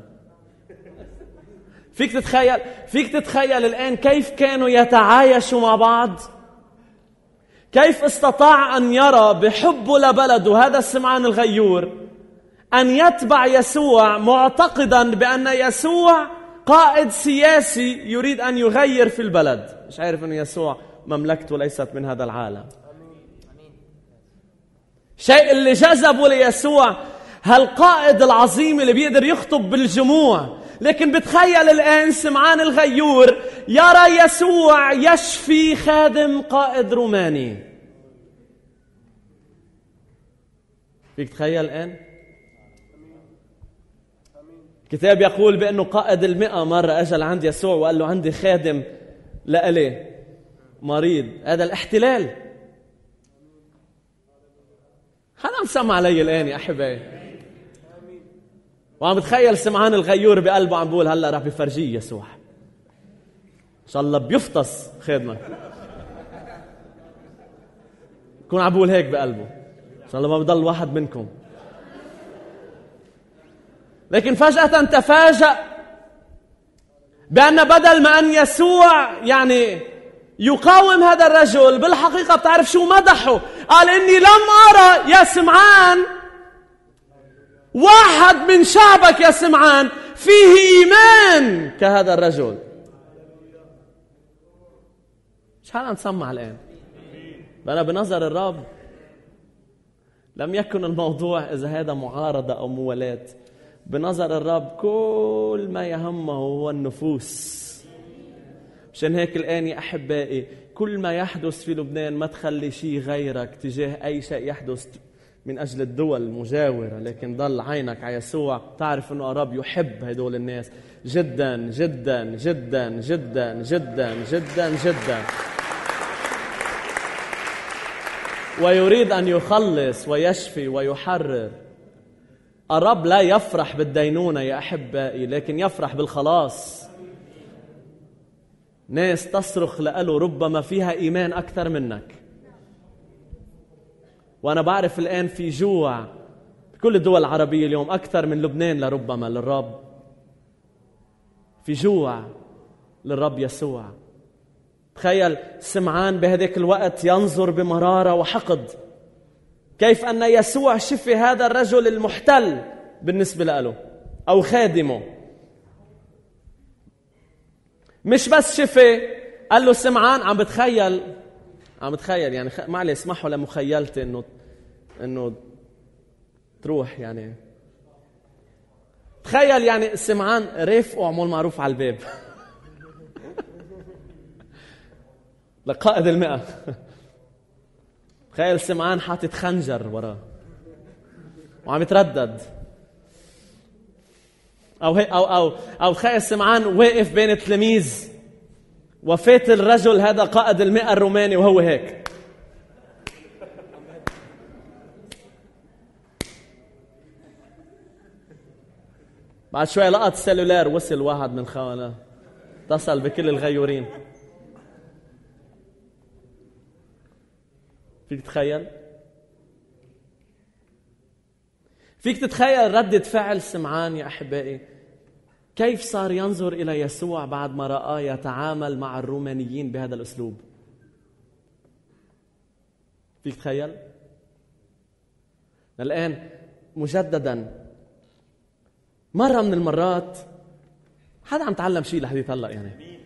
[SPEAKER 1] فيك تتخيل الآن كيف كانوا يتعايشوا مع بعض، كيف استطاع أن يرى بحبه لبلده هذا سمعان الغيور أن يتبع يسوع، معتقدا بأن يسوع قائد سياسي يريد أن يغير في البلد، مش عارف أن يسوع مملكته ليست من هذا العالم. شيء اللي جذبه ليسوع هالقائد العظيم اللي بيقدر يخطب بالجموع. لكن بتخيل الآن سمعان الغيور يرى يسوع يشفي خادم قائد روماني. فيك تخيل الآن؟ الكتاب يقول بأنه قائد 100 مرة أجل عند يسوع وقال له عندي خادم لألي مريض. هذا الاحتلال. هذا مسمع علي الآن يا أحبائي. وعم بتخيل سمعان الغيور بقلبه عم بقول هلأ راح بفرجيه يسوع إن شاء الله بيفطس خادمك. يكون عم بقول هيك بقلبه إن شاء الله ما بضل واحد منكم. لكن فجأة تفاجأ بأن بدل ما أن يسوع يعني يقاوم هذا الرجل، بالحقيقة بتعرف شو مدحه؟ قال إني لم أرى يا سمعان واحد من شعبك يا سمعان فيه إيمان كهذا الرجل. مش حالا نسمع الآن. أنا بنظر الرب لم يكن الموضوع إذا هذا معارضة أو موالاة. بنظر الرب كل ما يهمه هو النفوس. مشان هيك الآن يا أحبائي كل ما يحدث في لبنان ما تخلي شيء غيرك تجاه أي شيء يحدث من أجل الدول المجاورة، لكن ضل عينك على يسوع. تعرف أنه الرب يحب هدول الناس جدا جدا جدا جدا جدا جدا جدا، ويريد أن يخلص ويشفي ويحرر. الرب لا يفرح بالدينونة يا أحبائي، لكن يفرح بالخلاص. ناس تصرخ لأله ربما فيها إيمان أكثر منك. وأنا بعرف الآن في جوع كل الدول العربية اليوم أكثر من لبنان لربما للرب. في جوع للرب يسوع. تخيل سمعان بهذاك الوقت ينظر بمرارة وحقد كيف أن يسوع شفي هذا الرجل المحتل بالنسبة له أو خادمه. مش بس شفي، قال له سمعان عم بتخيل يعني معلي اسمحوا لمخيلتي انه تروح. يعني تخيل يعني سمعان رافقه عمول معروف على الباب لقائد 100. تخيل سمعان حاطط خنجر وراه وعم يتردد، او تخيل سمعان واقف بين التلاميذ وفات الرجل هذا قائد 100 الروماني وهو هيك. بعد شوي لقط السلولار، وصل واحد من خوانه اتصل بكل الغيورين. فيك تتخيل ردة فعل سمعان يا أحبائي؟ كيف صار ينظر إلى يسوع بعد ما رآه يتعامل مع الرومانيين بهذا الأسلوب؟ فيك تتخيل؟ الآن مجددا مرة من المرات حدا عم تعلم شيء لحد يطلق يعني.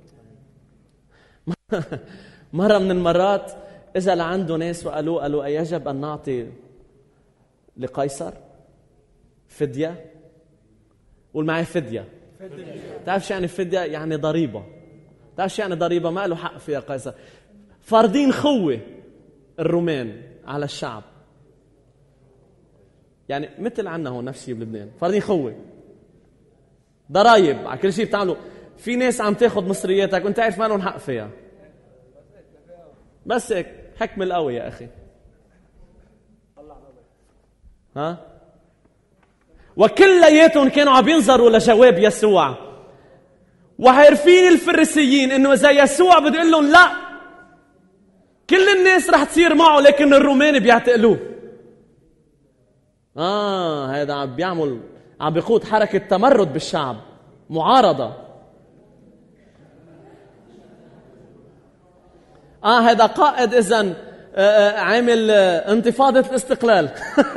[SPEAKER 1] مرة من المرات إذا لعنده ناس وقالوا أيجب أن نعطي لقيصر فدية؟ قول معي فدية. تعرف شو يعني فدية؟ يعني ضريبة. تعرف شو يعني ضريبة؟ ما له حق فيها قيصر. فارضين خوة الرومان على الشعب، يعني مثل عنا هون نفس الشيء بلبنان، فارضين خوة ضرايب على كل شيء بتعملوا. في ناس عم تاخد مصرياتك وانت عارف ما لهم حق فيها. بس هيك حكم القوي يا أخي. ها؟ وكلياتهم كانوا عم ينظروا لجواب يسوع، وعارفين الفريسيين انه اذا يسوع بده يقول لهم لا كل الناس رح تصير معه، لكن الرومان بيعتقلوه. هذا عم بيقود حركة تمرد بالشعب، معارضة. هذا قائد إذن عامل انتفاضة الاستقلال.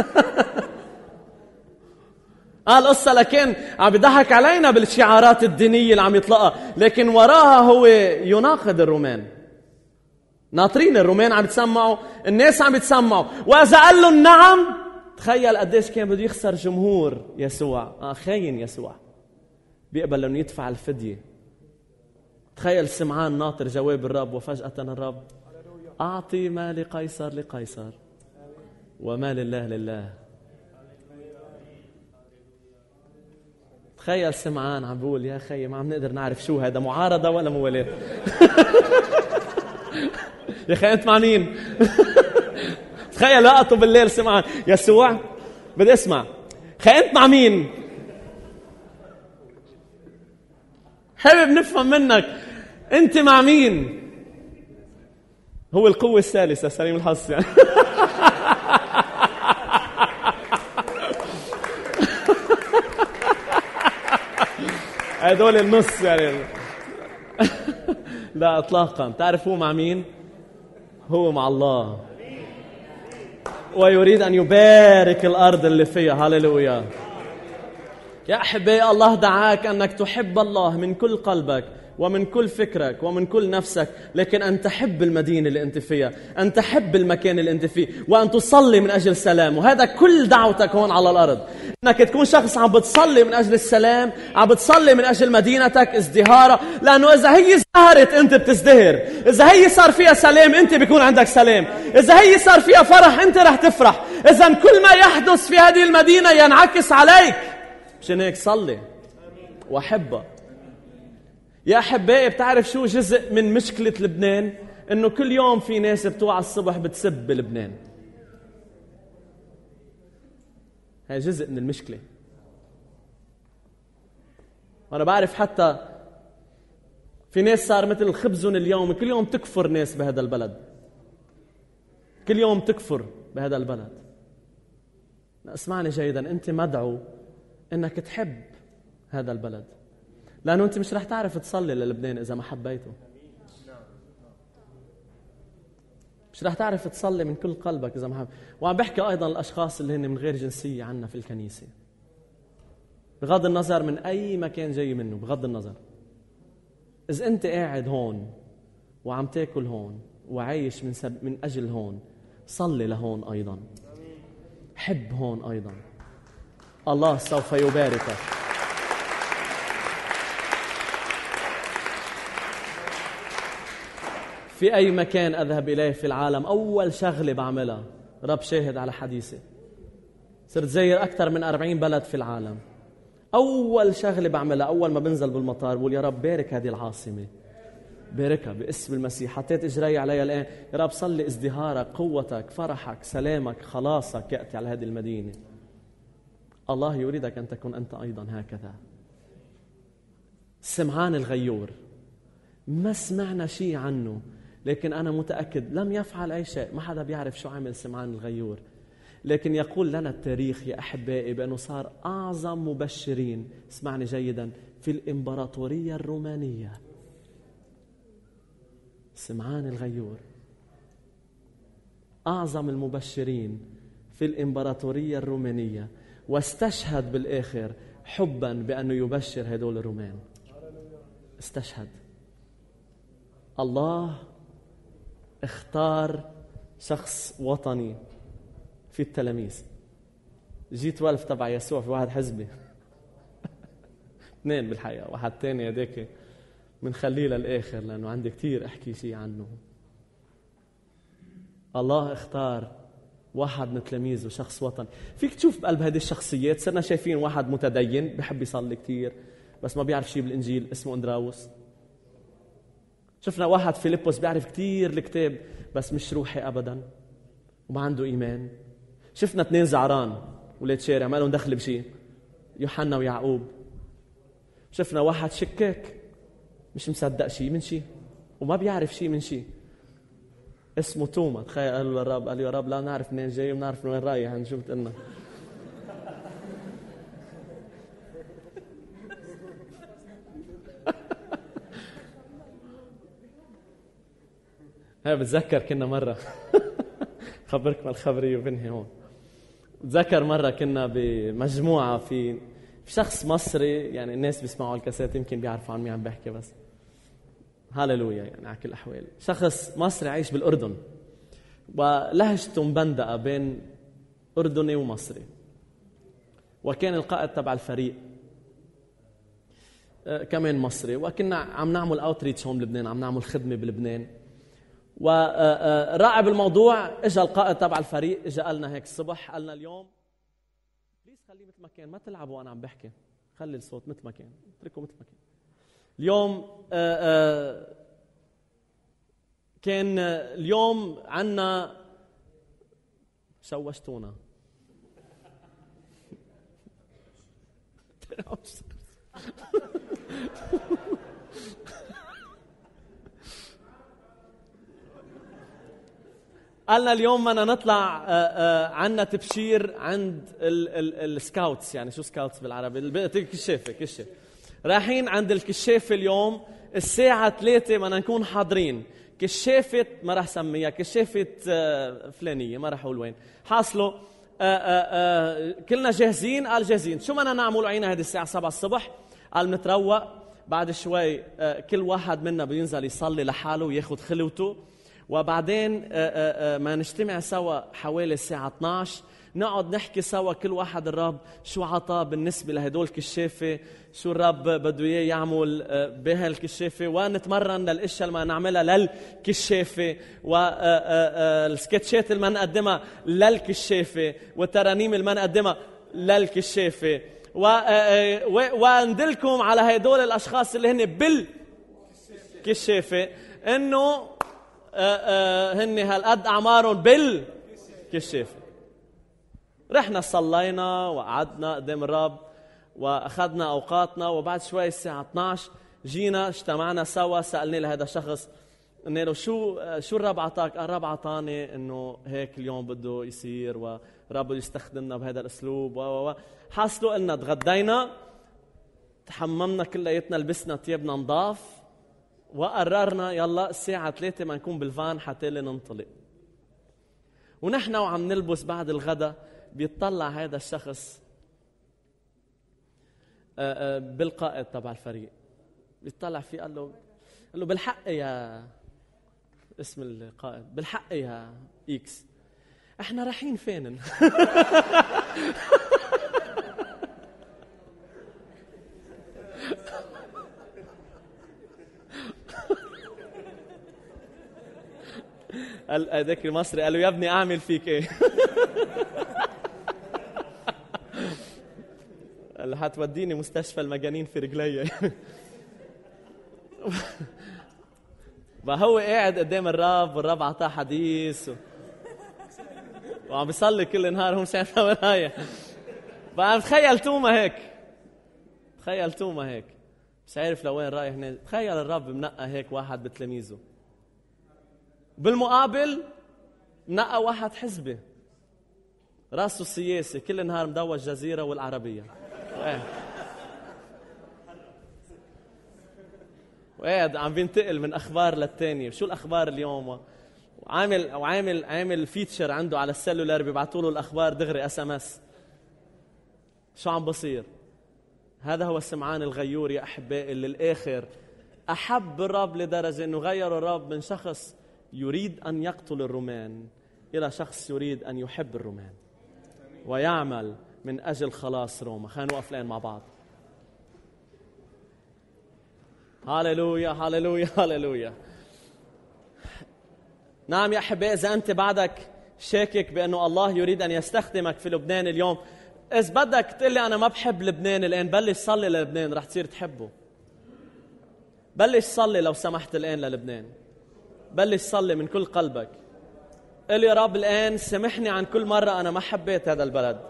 [SPEAKER 1] القصة لكن عم بيضحك علينا بالشعارات الدينية اللي عم يطلقها، لكن وراها هو يناقض الرومان. ناطرين الرومان عم يتسمعوا، الناس عم يتسمعوا، وإذا قال لهم نعم تخيل قديش كان بده يخسر جمهور يسوع. خاين يسوع بيقبل أنه يدفع الفدية. تخيل سمعان ناطر جواب الرب، وفجأة الرب أعطي ما لقيصر لقيصر وما لله لله. تخيل سمعان عم بقول يا خي ما عم نقدر نعرف شو هذا، معارضة ولا موالاة. يا خي أنت مع مين؟ تخيل لقطوا بالليل سمعان يسوع بدي اسمع خي أنت مع مين؟ حابب نفهم منك أنت مع مين؟ هو القوة الثالثة سليم الحظ يعني. هدول النص يعني. لا اطلاقا. تعرف هو مع مين؟ هو مع الله، ويريد ان يبارك الارض اللي فيها. هاليلويا. يا احبائي الله دعاك انك تحب الله من كل قلبك ومن كل فكرك ومن كل نفسك، لكن أن تحب المدينة اللي أنت فيها، أن تحب المكان اللي أنت فيه، وأن تصلي من أجل السلام. وهذا كل دعوتك هون على الأرض، أنك تكون شخص عم بتصلي من أجل السلام، عم بتصلي من أجل مدينتك ازدهارها. لأنه إذا هي ازدهرت أنت بتزدهر، إذا هي صار فيها سلام أنت بيكون عندك سلام، إذا هي صار فيها فرح أنت رح تفرح. إذا كل ما يحدث في هذه المدينة ينعكس عليك. مشان هيك صلي وأحبها. يا أحبائي، بتعرف شو جزء من مشكلة لبنان؟ إنه كل يوم في ناس بتوعى الصبح بتسب بلبنان. هاي جزء من المشكلة. وأنا بعرف حتى في ناس صار مثل الخبزون اليوم، كل يوم تكفر ناس بهذا البلد، كل يوم تكفر بهذا البلد. اسمعني جيدا، أنت مدعو إنك تحب هذا البلد، لأنه أنت مش رح تعرف تصلي للبنان إذا ما حبيته. مش رح تعرف تصلي من كل قلبك إذا ما حب. وعم بحكي أيضا الأشخاص اللي هن من غير جنسية عنا في الكنيسة، بغض النظر من أي مكان جاي منه، بغض النظر. إذا أنت قاعد هون وعم تاكل هون وعايش من أجل هون، صلي لهون أيضا، حب هون أيضا، الله سوف يباركك. في أي مكان أذهب إليه في العالم أول شغلة بعملها، رب شاهد على حديثي، صرت زير أكثر من 40 بلد في العالم. أول شغلة بعملها أول ما بنزل بالمطار بقول يا رب بارك هذه العاصمة، باركها باسم المسيح. حطيت إجري عليها الآن، يا رب صلي ازدهارك، قوتك، فرحك، سلامك، خلاصك يأتي على هذه المدينة. الله يريدك أن تكون أنت أيضا هكذا. سمعان الغيور ما سمعنا شيء عنه، لكن أنا متأكد لم يفعل أي شيء، ما حدا بيعرف شو عمل سمعان الغيور. لكن يقول لنا التاريخ يا أحبائي بأنه صار أعظم مبشرين، اسمعني جيدا، في الإمبراطورية الرومانية. سمعان الغيور أعظم المبشرين في الإمبراطورية الرومانية، واستشهد بالآخر حبا بأنه يبشر هدول الرومان. استشهد. الله اختار شخص وطني في التلاميذ. جيت ولف تبع يسوع، في واحد حزبي اثنين بالحقيقة، واحد تاني هداك منخليه للآخر لأنه عندي كتير أحكي شيء عنه. الله اختار واحد من تلاميذه، شخص وطني. فيك تشوف بقلب هذه الشخصيات صرنا شايفين واحد متدين بحب يصلي كتير بس ما بيعرف شيء بالإنجيل، اسمه أندراوس. شفنا واحد فيليبوس بيعرف كتير الكتاب بس مش روحي أبدا وما عنده إيمان. شفنا اثنين زعران ولاد شارع ما لهم دخل بشيء، يوحنا ويعقوب. شفنا واحد شكاك مش مصدق شيء من شيء وما بيعرف شيء من شيء، اسمه توما. تخيل قال له الرب، قال له يا رب لا نعرف منين جاي ونعرف من وين رايح، شو بتقلنا؟ هاي بتذكر كنا مرة خبركم الخبرية وبنهي هون. بتذكر مرة كنا بمجموعة في شخص مصري، يعني الناس بيسمعوا الكاسات يمكن بيعرفوا عن مين عم بحكي، بس هاللويا يعني على كل الأحوال. شخص مصري عايش بالأردن ولهجته مبندقة بين أردني ومصري، وكان القائد تبع الفريق كمان مصري، وكنا عم نعمل اوتريتش هون بلبنان، عم نعمل خدمة بلبنان. وراعب الموضوع اجى القائد تبع الفريق، اجى قالنا هيك الصبح، قالنا اليوم بليز خليه مثل ما كان، ما تلعبوا وانا عم بحكي، خلي الصوت مثل ما كان، اتركوا مثل ما كان. اليوم كان اليوم عنا شوشتونا قالنا اليوم بدنا نطلع عنا تبشير عند السكاوتس. يعني شو سكاوتس بالعربي؟ الكشافة. رايحين عند الكشافة اليوم الساعة 3 بدنا نكون حاضرين. كشافة ما راح سميها كشافة فلانية، ما راح أقول وين. حاصله كلنا جاهزين. قال جاهزين. شو بدنا نعمل عينا هذه الساعة 7 الصبح؟ قال نتروق، بعد شوي كل واحد منا بينزل يصلي لحاله وياخد خلوته، وبعدين ما نجتمع سوا حوالي الساعة 12 نقعد نحكي سوا كل واحد الرب شو عطاه بالنسبة لهدول الكشافة، شو الرب بده إياه يعمل بهالكشافة، ونتمرن للأشياء اللي ما نعملها للكشافة، والسكتشات اللي ما نقدمها للكشافة، والترانيم اللي ما نقدمها للكشافة، وندلكم على هدول الأشخاص اللي هن بالكشافة إنه هن هالقد أعمارهم بالكشافة. رحنا صلينا وقعدنا قدام الرب وأخذنا أوقاتنا، وبعد شوي الساعة 12 جينا اجتمعنا سوا. سألني لهذا الشخص قلنا له شو الرب عطاك؟ الرب عطاني إنه هيك اليوم بده يصير، ورب بده يستخدمنا بهذا الأسلوب حصلوا إلنا تغدينا، تحممنا كلياتنا، لبسنا ثيابنا نضاف، وقررنا يلا الساعة 3 ما نكون بالفان حتى ننطلق. ونحن وعم نلبس بعد الغداء بيطلع هذا الشخص بالقائد تبع الفريق، بيطلع فيه قال له بالحق يا اسم القائد، بالحق يا إكس احنا رايحين فين؟ قال هذاك المصري قال له يا ابني اعمل فيك ايه؟ قال له حتوديني مستشفى المجانين في رجلي. فهو قاعد قدام الرب والرب عطاه حديث وعم بيصلي كل نهار هم شايفها ورايا. فعم تخيل توما هيك مش عارف لوين رايح. تخيل الرب منقى هيك واحد بتلاميذه، بالمقابل منقى واحد حزبي راسه السياسي كل نهار مدوى الجزيرة والعربية وقاعد عم بينتقل من أخبار للتانية. شو الأخبار اليوم؟ وعامل فيتشر عنده على السلولار بيبعتوا له الأخبار دغري SMS. شو عم بصير؟ هذا هو سمعان الغيور يا أحبائي، اللي الآخر أحب الرب لدرجة أنه غير الرب من شخص يريد أن يقتل الرومان إلى شخص يريد أن يحب الرومان ويعمل من أجل خلاص روما. خلينا نوقف الآن مع بعض. هاليلويا هاليلويا هاليلويا. نعم يا أحبائي، إذا أنت بعدك شاكك بأنه الله يريد أن يستخدمك في لبنان اليوم، إذا بدك تقول لي أنا ما بحب لبنان الآن، بلش صلي للبنان رح تصير تحبه. بلش صلي لو سمحت الآن للبنان، بلش صلي من كل قلبك. قل يا رب الآن سامحني عن كل مرة أنا ما حبيت هذا البلد.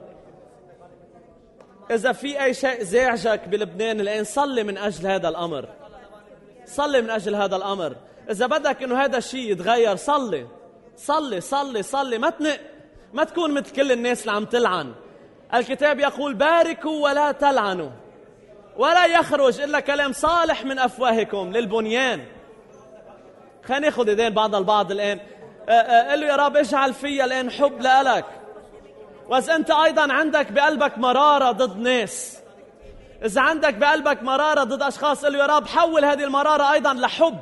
[SPEAKER 1] إذا في أي شيء زعجك بلبنان الآن صلي من أجل هذا الأمر، صلي من أجل هذا الأمر. إذا بدك إنه هذا الشيء يتغير صلي صلي صلي صلي. ما تنق، ما تكون مثل كل الناس اللي عم تلعن. الكتاب يقول باركوا ولا تلعنوا، ولا يخرج إلا كلام صالح من أفواهكم للبنيان. خلينا ناخذ ايدين بعض البعض الآن. قل له يا رب اجعل فيا الآن حب لك. وإذا أنت أيضا عندك بقلبك مرارة ضد ناس، إذا عندك بقلبك مرارة ضد أشخاص، قل له يا رب حول هذه المرارة أيضا لحب.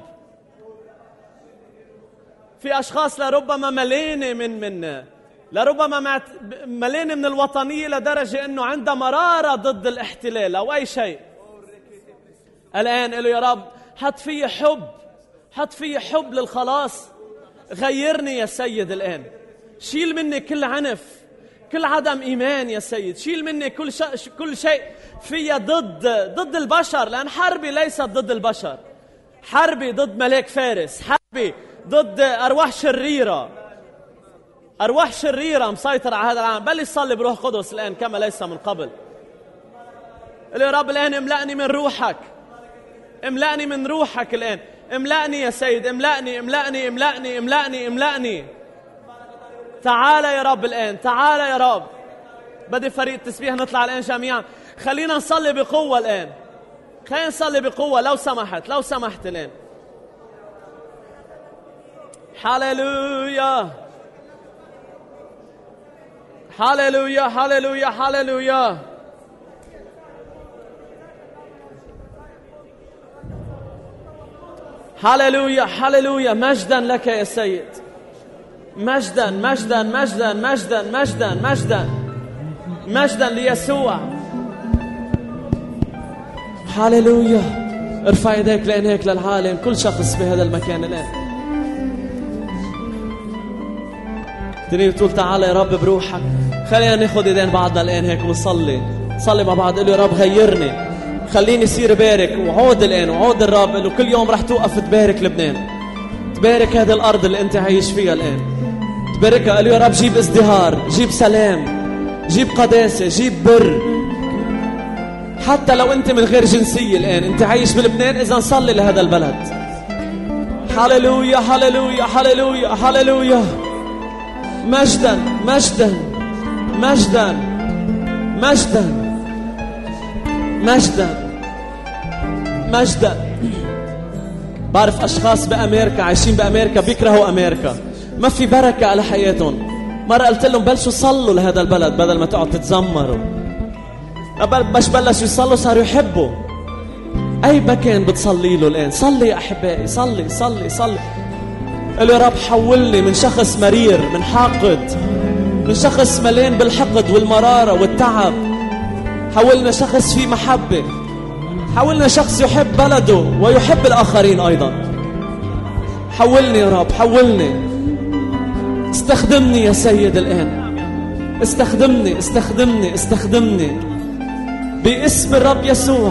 [SPEAKER 1] في أشخاص لربما مليانة لربما مليانة من الوطنية لدرجة أنه عندها مرارة ضد الاحتلال أو أي شيء. الآن قل له يا رب حط فيه حب، حط فيه حب للخلاص. غيرني يا سيد الآن، شيل مني كل عنف، كل عدم إيمان يا سيد. شيل مني كل شيء فيها ضد البشر، لأن حربي ليست ضد البشر، حربي ضد ملاك فارس، حربي ضد أرواح شريرة، أرواح شريرة مسيطرة على هذا العالم. بل يصلي بروح قدس الآن كما ليس من قبل. قل يا رب الآن املأني من روحك، املأني من روحك الآن، املأني يا سيد، املأني املأني املأني املأني املأني. تعال يا رب الآن، تعال يا رب. بدي فريق التسبيح نطلع الآن جميعا. خلينا نصلي بقوة الآن، خلينا نصلي بقوة لو سمحت، لو سمحت الآن. هاليلويا هاليلويا هاليلويا هاليلويا. هللويا هللويا. مجدا لك يا سيد. مجدا مجدا مجدا مجدا مجدا مجدا مجدا ليسوع. هللويا. ارفع يديك لان هيك للعالم، كل شخص بهذا المكان الان تريد تقول تعال يا رب بروحك. خلينا ناخذ ايدين بعضنا الان هيك ونصلي. صلي مع بعض. قل له يا رب غيرني، خليني يصير بارك. وعود الان وعود الرب انه كل يوم رح توقف تبارك لبنان، تبارك هذه الارض اللي انت عايش فيها الان، تباركها. قل له يا رب جيب ازدهار، جيب سلام، جيب قداسه، جيب بر. حتى لو انت من غير جنسيه الان انت عايش بلبنان، اذا صلي لهذا البلد. هللويا هللويا هللويا هللويا. مجدا مجدا مجدا مجدا مجدا مجدا. بعرف أشخاص بأمريكا عايشين بأمريكا بيكرهوا أمريكا، ما في بركة على حياتهم. مرة قلت لهم بلشوا صلوا لهذا البلد بدل ما تقعد تتذمروا. بس بلشوا يصلوا صاروا يحبوا. أي مكان بتصلي له الآن صلي يا أحبائي، صلي صلي صلي. قل يا رب حولني من شخص مرير، من حاقد، من شخص مليان بالحقد والمرارة والتعب، حولنا شخص فيه محبة، حولنا شخص يحب بلده ويحب الآخرين أيضا. حولني يا رب حولني. استخدمني يا سيد الآن، استخدمني استخدمني استخدمني باسم الرب يسوع.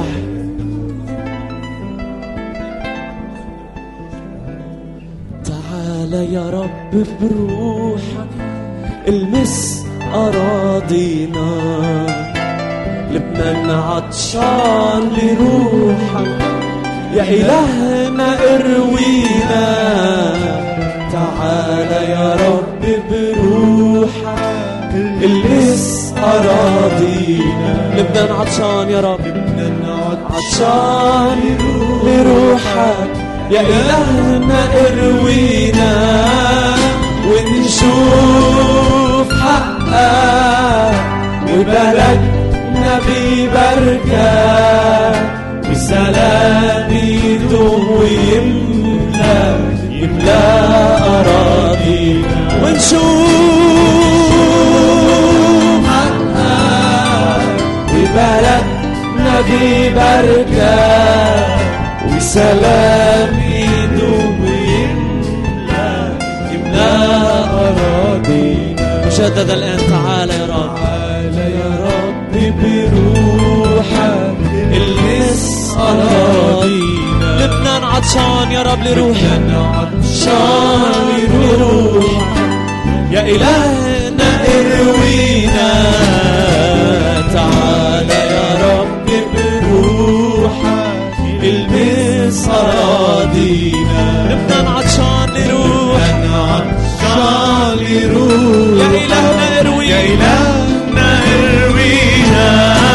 [SPEAKER 1] تعال يا رب بروحك المس أراضينا، لبنان عطشان لروحك يا إلهنا اروينا. تعال يا رب بروحك المس أراضينا، لبنان عطشان يا رب، لبنان عطشان لروحك يا إلهنا اروينا. ونشوف حقك وبلدنا ببركة، بسلام يدوم ويملى يملى أراضينا. ونشوف حقك وبلدنا ببركة، وسلام يدوم ويملى يملى أراضينا. مجددا الآن تعال يا رب، تعال يا رب بروحك المس أراضينا. لبنان عطشان يا رب لروحك، لبنان عطشان لروحك يا إلهنا اروينا. تعال يا رب بروحك المس أراضينا، لبنان عطشان لروحك، لبنان عطشان لروحك يا إلهنا اروينا، يا إلهنا اروينا.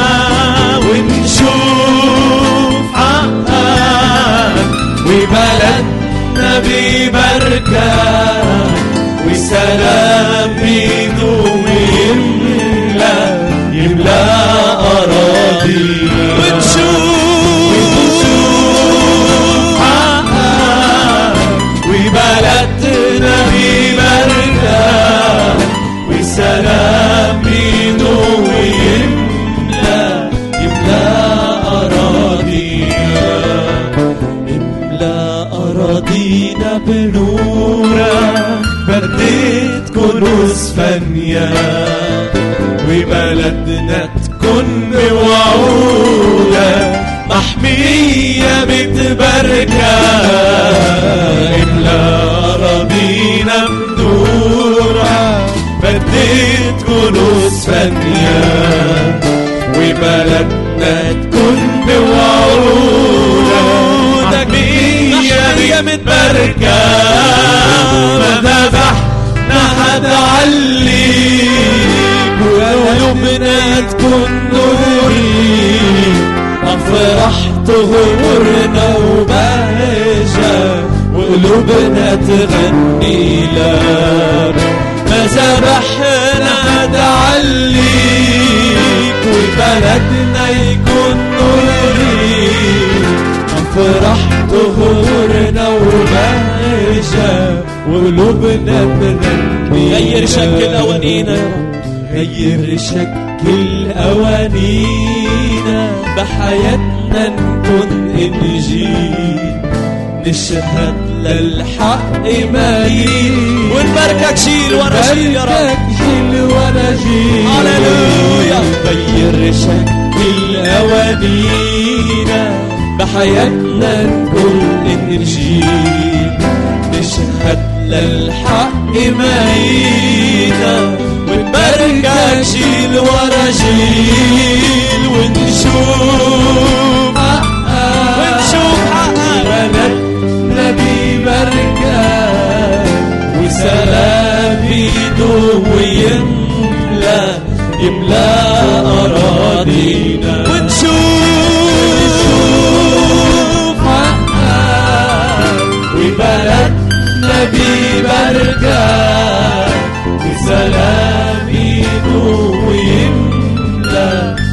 [SPEAKER 1] ونشوف حقك وبلدنا ببركة، وسلام بيدوم يملى يملى أراضينا. ونشوف حقك وبلدنا ببركة، وسلام بيدوم يملى يملى أراضينا. يملى أراضينا بنورك، بديت كنوز فانية، وبلدنا تكون بوعودك محمية بتبركة. املى أراضينا بنورك، بديت كنوز فانية، وبلدنا تكون بوعودك محمية بتبركة. ما ذبحنا حد عليك، وقلوبنا تكون نوري، أفرح تغمرنا وبهجة، وقلوبنا تغني لك. ما ذبحنا عليك، وبلدنا يكون نوري، أفرح تغمرنا
[SPEAKER 2] وقلوبنا تغني.
[SPEAKER 1] غير شكل أوانينا يا رب،
[SPEAKER 2] غير شكل أوانينا، بحياتنا نكون إنجيل، نشهد للحق مايل،
[SPEAKER 1] ونباركك جيل ورا جيل يا رب،
[SPEAKER 2] جيل ورا جيل.
[SPEAKER 1] هللويا.
[SPEAKER 2] غير شكل أوانينا، بحياتنا نكون إنجيل، نشهد للحق مايلنا، ونباركك جيل ورا جيل، ونشوف حقك بلدنا ببركة، وسلام يدوم ويملى أراضينا، ونشوف حقك وبلدنا ببركة، وسلام يدوم ويملى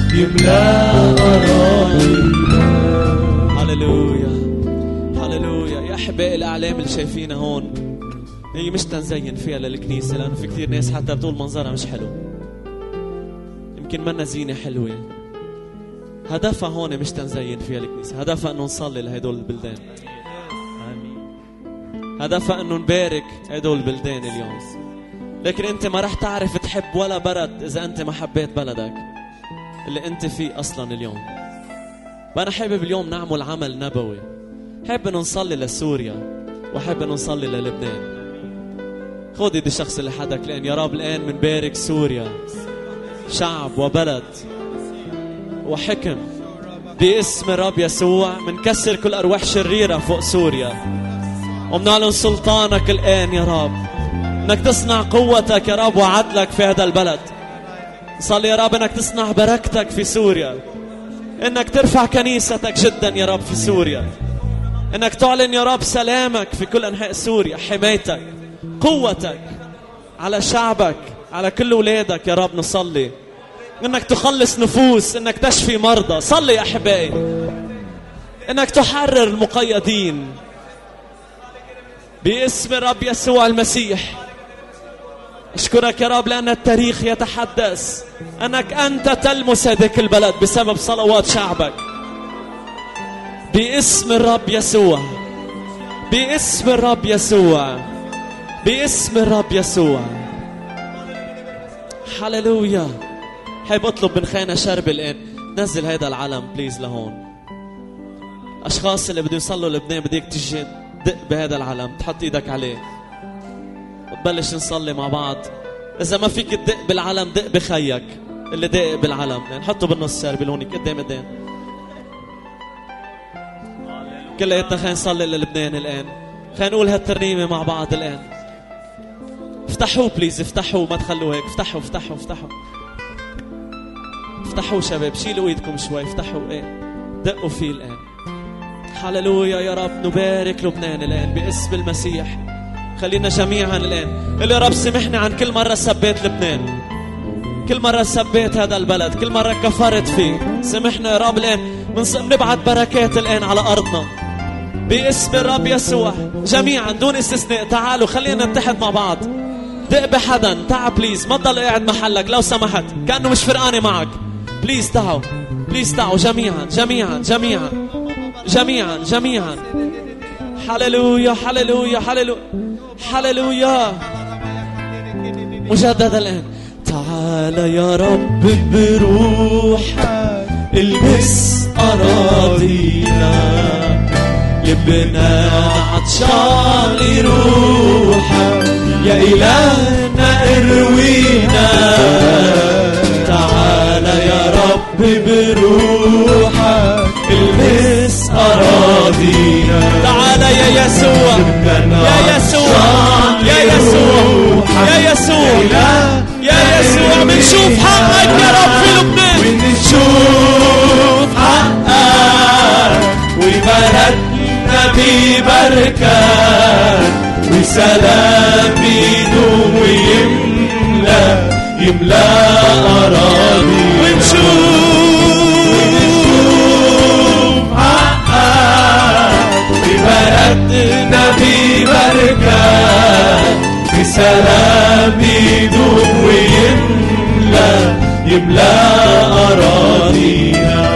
[SPEAKER 2] أراضينا.
[SPEAKER 1] هللويا هللويا. يا أحبائي، الأعلام اللي شايفينها هون هي مش تنزين فيها للكنيسة، لأنه في كتير ناس حتى بتقول منظرها مش حلو، يمكن منا زينة حلوة. هدفها هون مش تنزين فيها الكنيسة، هدفها أنه نصلي لهدول البلدان، هدفها أنه نبارك هدول البلدان اليوم. لكن أنت ما رح تعرف تحب ولا بلد إذا أنت ما حبيت بلدك اللي أنت فيه أصلا اليوم. وأنا حابب اليوم نعمل عمل نبوي، حابب أنه نصلي لسوريا، وحابب أنه نصلي للبنان. خذ يد الشخص اللي حدك الآن. يا رب، الآن منبارك سوريا، شعب وبلد وحكم باسم الرب يسوع. منكسر كل أرواح شريرة فوق سوريا، ومنعلن سلطانك الآن يا رب، انك تصنع قوتك يا رب وعدلك في هذا البلد. صلي يا رب انك تصنع بركتك في سوريا، انك ترفع كنيستك جدا يا رب في سوريا، انك تعلن يا رب سلامك في كل انحاء سوريا، حمايتك، قوتك على شعبك، على كل اولادك يا رب. نصلي انك تخلص نفوس، انك تشفي مرضى. صلي يا احبائي انك تحرر المقيدين باسم الرب يسوع المسيح. أشكرك يا رب لأن التاريخ يتحدث أنك أنت تلمس هذيك البلد بسبب صلوات شعبك، باسم الرب يسوع، باسم الرب يسوع، باسم الرب يسوع. هللويا. حيب أطلب من خينا شرب الآن نزل هذا العلم بليز لهون. أشخاص اللي بدهم يصلوا لبنان بديك تجي دق بهذا العلم، تحط إيدك عليه وتبلش نصلي مع بعض. إذا ما فيك تدق بالعلم دق بخيك اللي دق بالعلم، يعني حطه بالنص شربي لهونيك قدام. كلياتنا خلينا نصلي للبنان الآن، خلينا نقول هالترنيمة مع بعض الآن. افتحوه بليز، افتحوه، ما تخلوه هيك. افتحوا افتحوا افتحوا افتحوا شباب، شيلوا ايدكم شوي، افتحوا ايه، دقوا فيه الآن. هللويا يا رب. نبارك لبنان الآن باسم المسيح. خلينا جميعا الآن اللي يا رب سمحنا عن كل مرة سبيت لبنان، كل مرة سبيت هذا البلد، كل مرة كفرت فيه. سمحنا يا رب الآن بنبعت بركات الآن على أرضنا باسم الرب يسوع. جميعا دون استثناء تعالوا خلينا نتحد مع بعض. دق بحدا، تعال بليز، ما تضل قاعد محلك لو سمحت كأنه مش فرقانة معك. بليز تعالوا، بليز تعالوا جميعا جميعا جميعا جميعا جميعا. هللويا هللويا هللويا هللويا. مجددا الآن. تعال يا رب بروحك البس أراضينا، لبنا عطشان لروحك يا إلهنا اروينا. تعال يا رب بروحك البس أراضينا. تعال يا يسوع يا يسوع يا يسوع يا يسوع يا يسوع. بنشوف حقك يا رب في لبنان، بنشوف حقك وبلدنا ببركة، وسلام يدوم ويملى أراضي. ونشوف حقك وبلدنا ببركة،
[SPEAKER 2] يملأ أراضينا،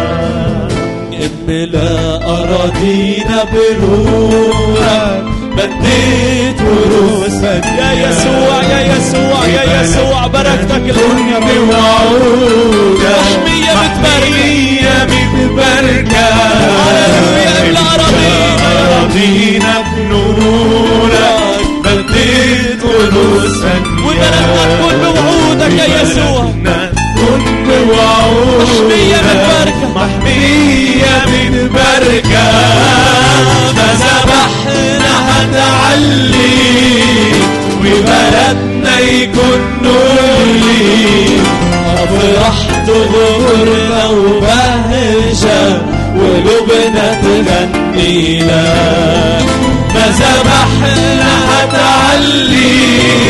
[SPEAKER 2] املأ أراضينا بنورك، بديت ورثك
[SPEAKER 1] يا يسوع يا يسوع يا يسوع بركتك
[SPEAKER 2] كن وعودك،
[SPEAKER 1] محمية
[SPEAKER 2] محمية ببركة.
[SPEAKER 1] هللويا املأ
[SPEAKER 2] أراضينا بنورك، بديت ورثك
[SPEAKER 1] وبلدنا تكون بوعودك يا يسوع،
[SPEAKER 2] كن بوعودك،
[SPEAKER 1] محمية بالبركة،
[SPEAKER 2] محمية بالبركة. ما ذبحنا هتعلي، وبلدنا يكون نوري، أفرح تغمرنا وبهجة، وقلوبنا تغني لك. ما ذبحنا هتعلي،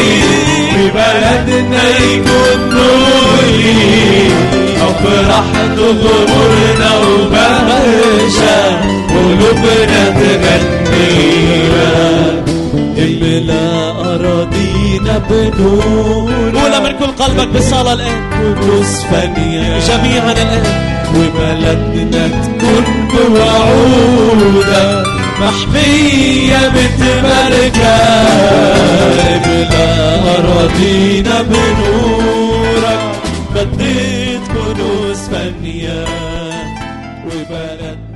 [SPEAKER 2] وبلدنا يكون نوري، أفرح تغمرنا وبهجة، وقلوبنا تغني لك. املأ أراضينا بنورك،
[SPEAKER 1] قولها من كل قلبك بالصلاة الآن
[SPEAKER 2] قدوس فنيا
[SPEAKER 1] جميعا الآن.
[SPEAKER 2] وبلدنا تكون بوعودك، محمية بتباركة. املأ أراضينا بنورك، بديت كنوز فنية وبلدنا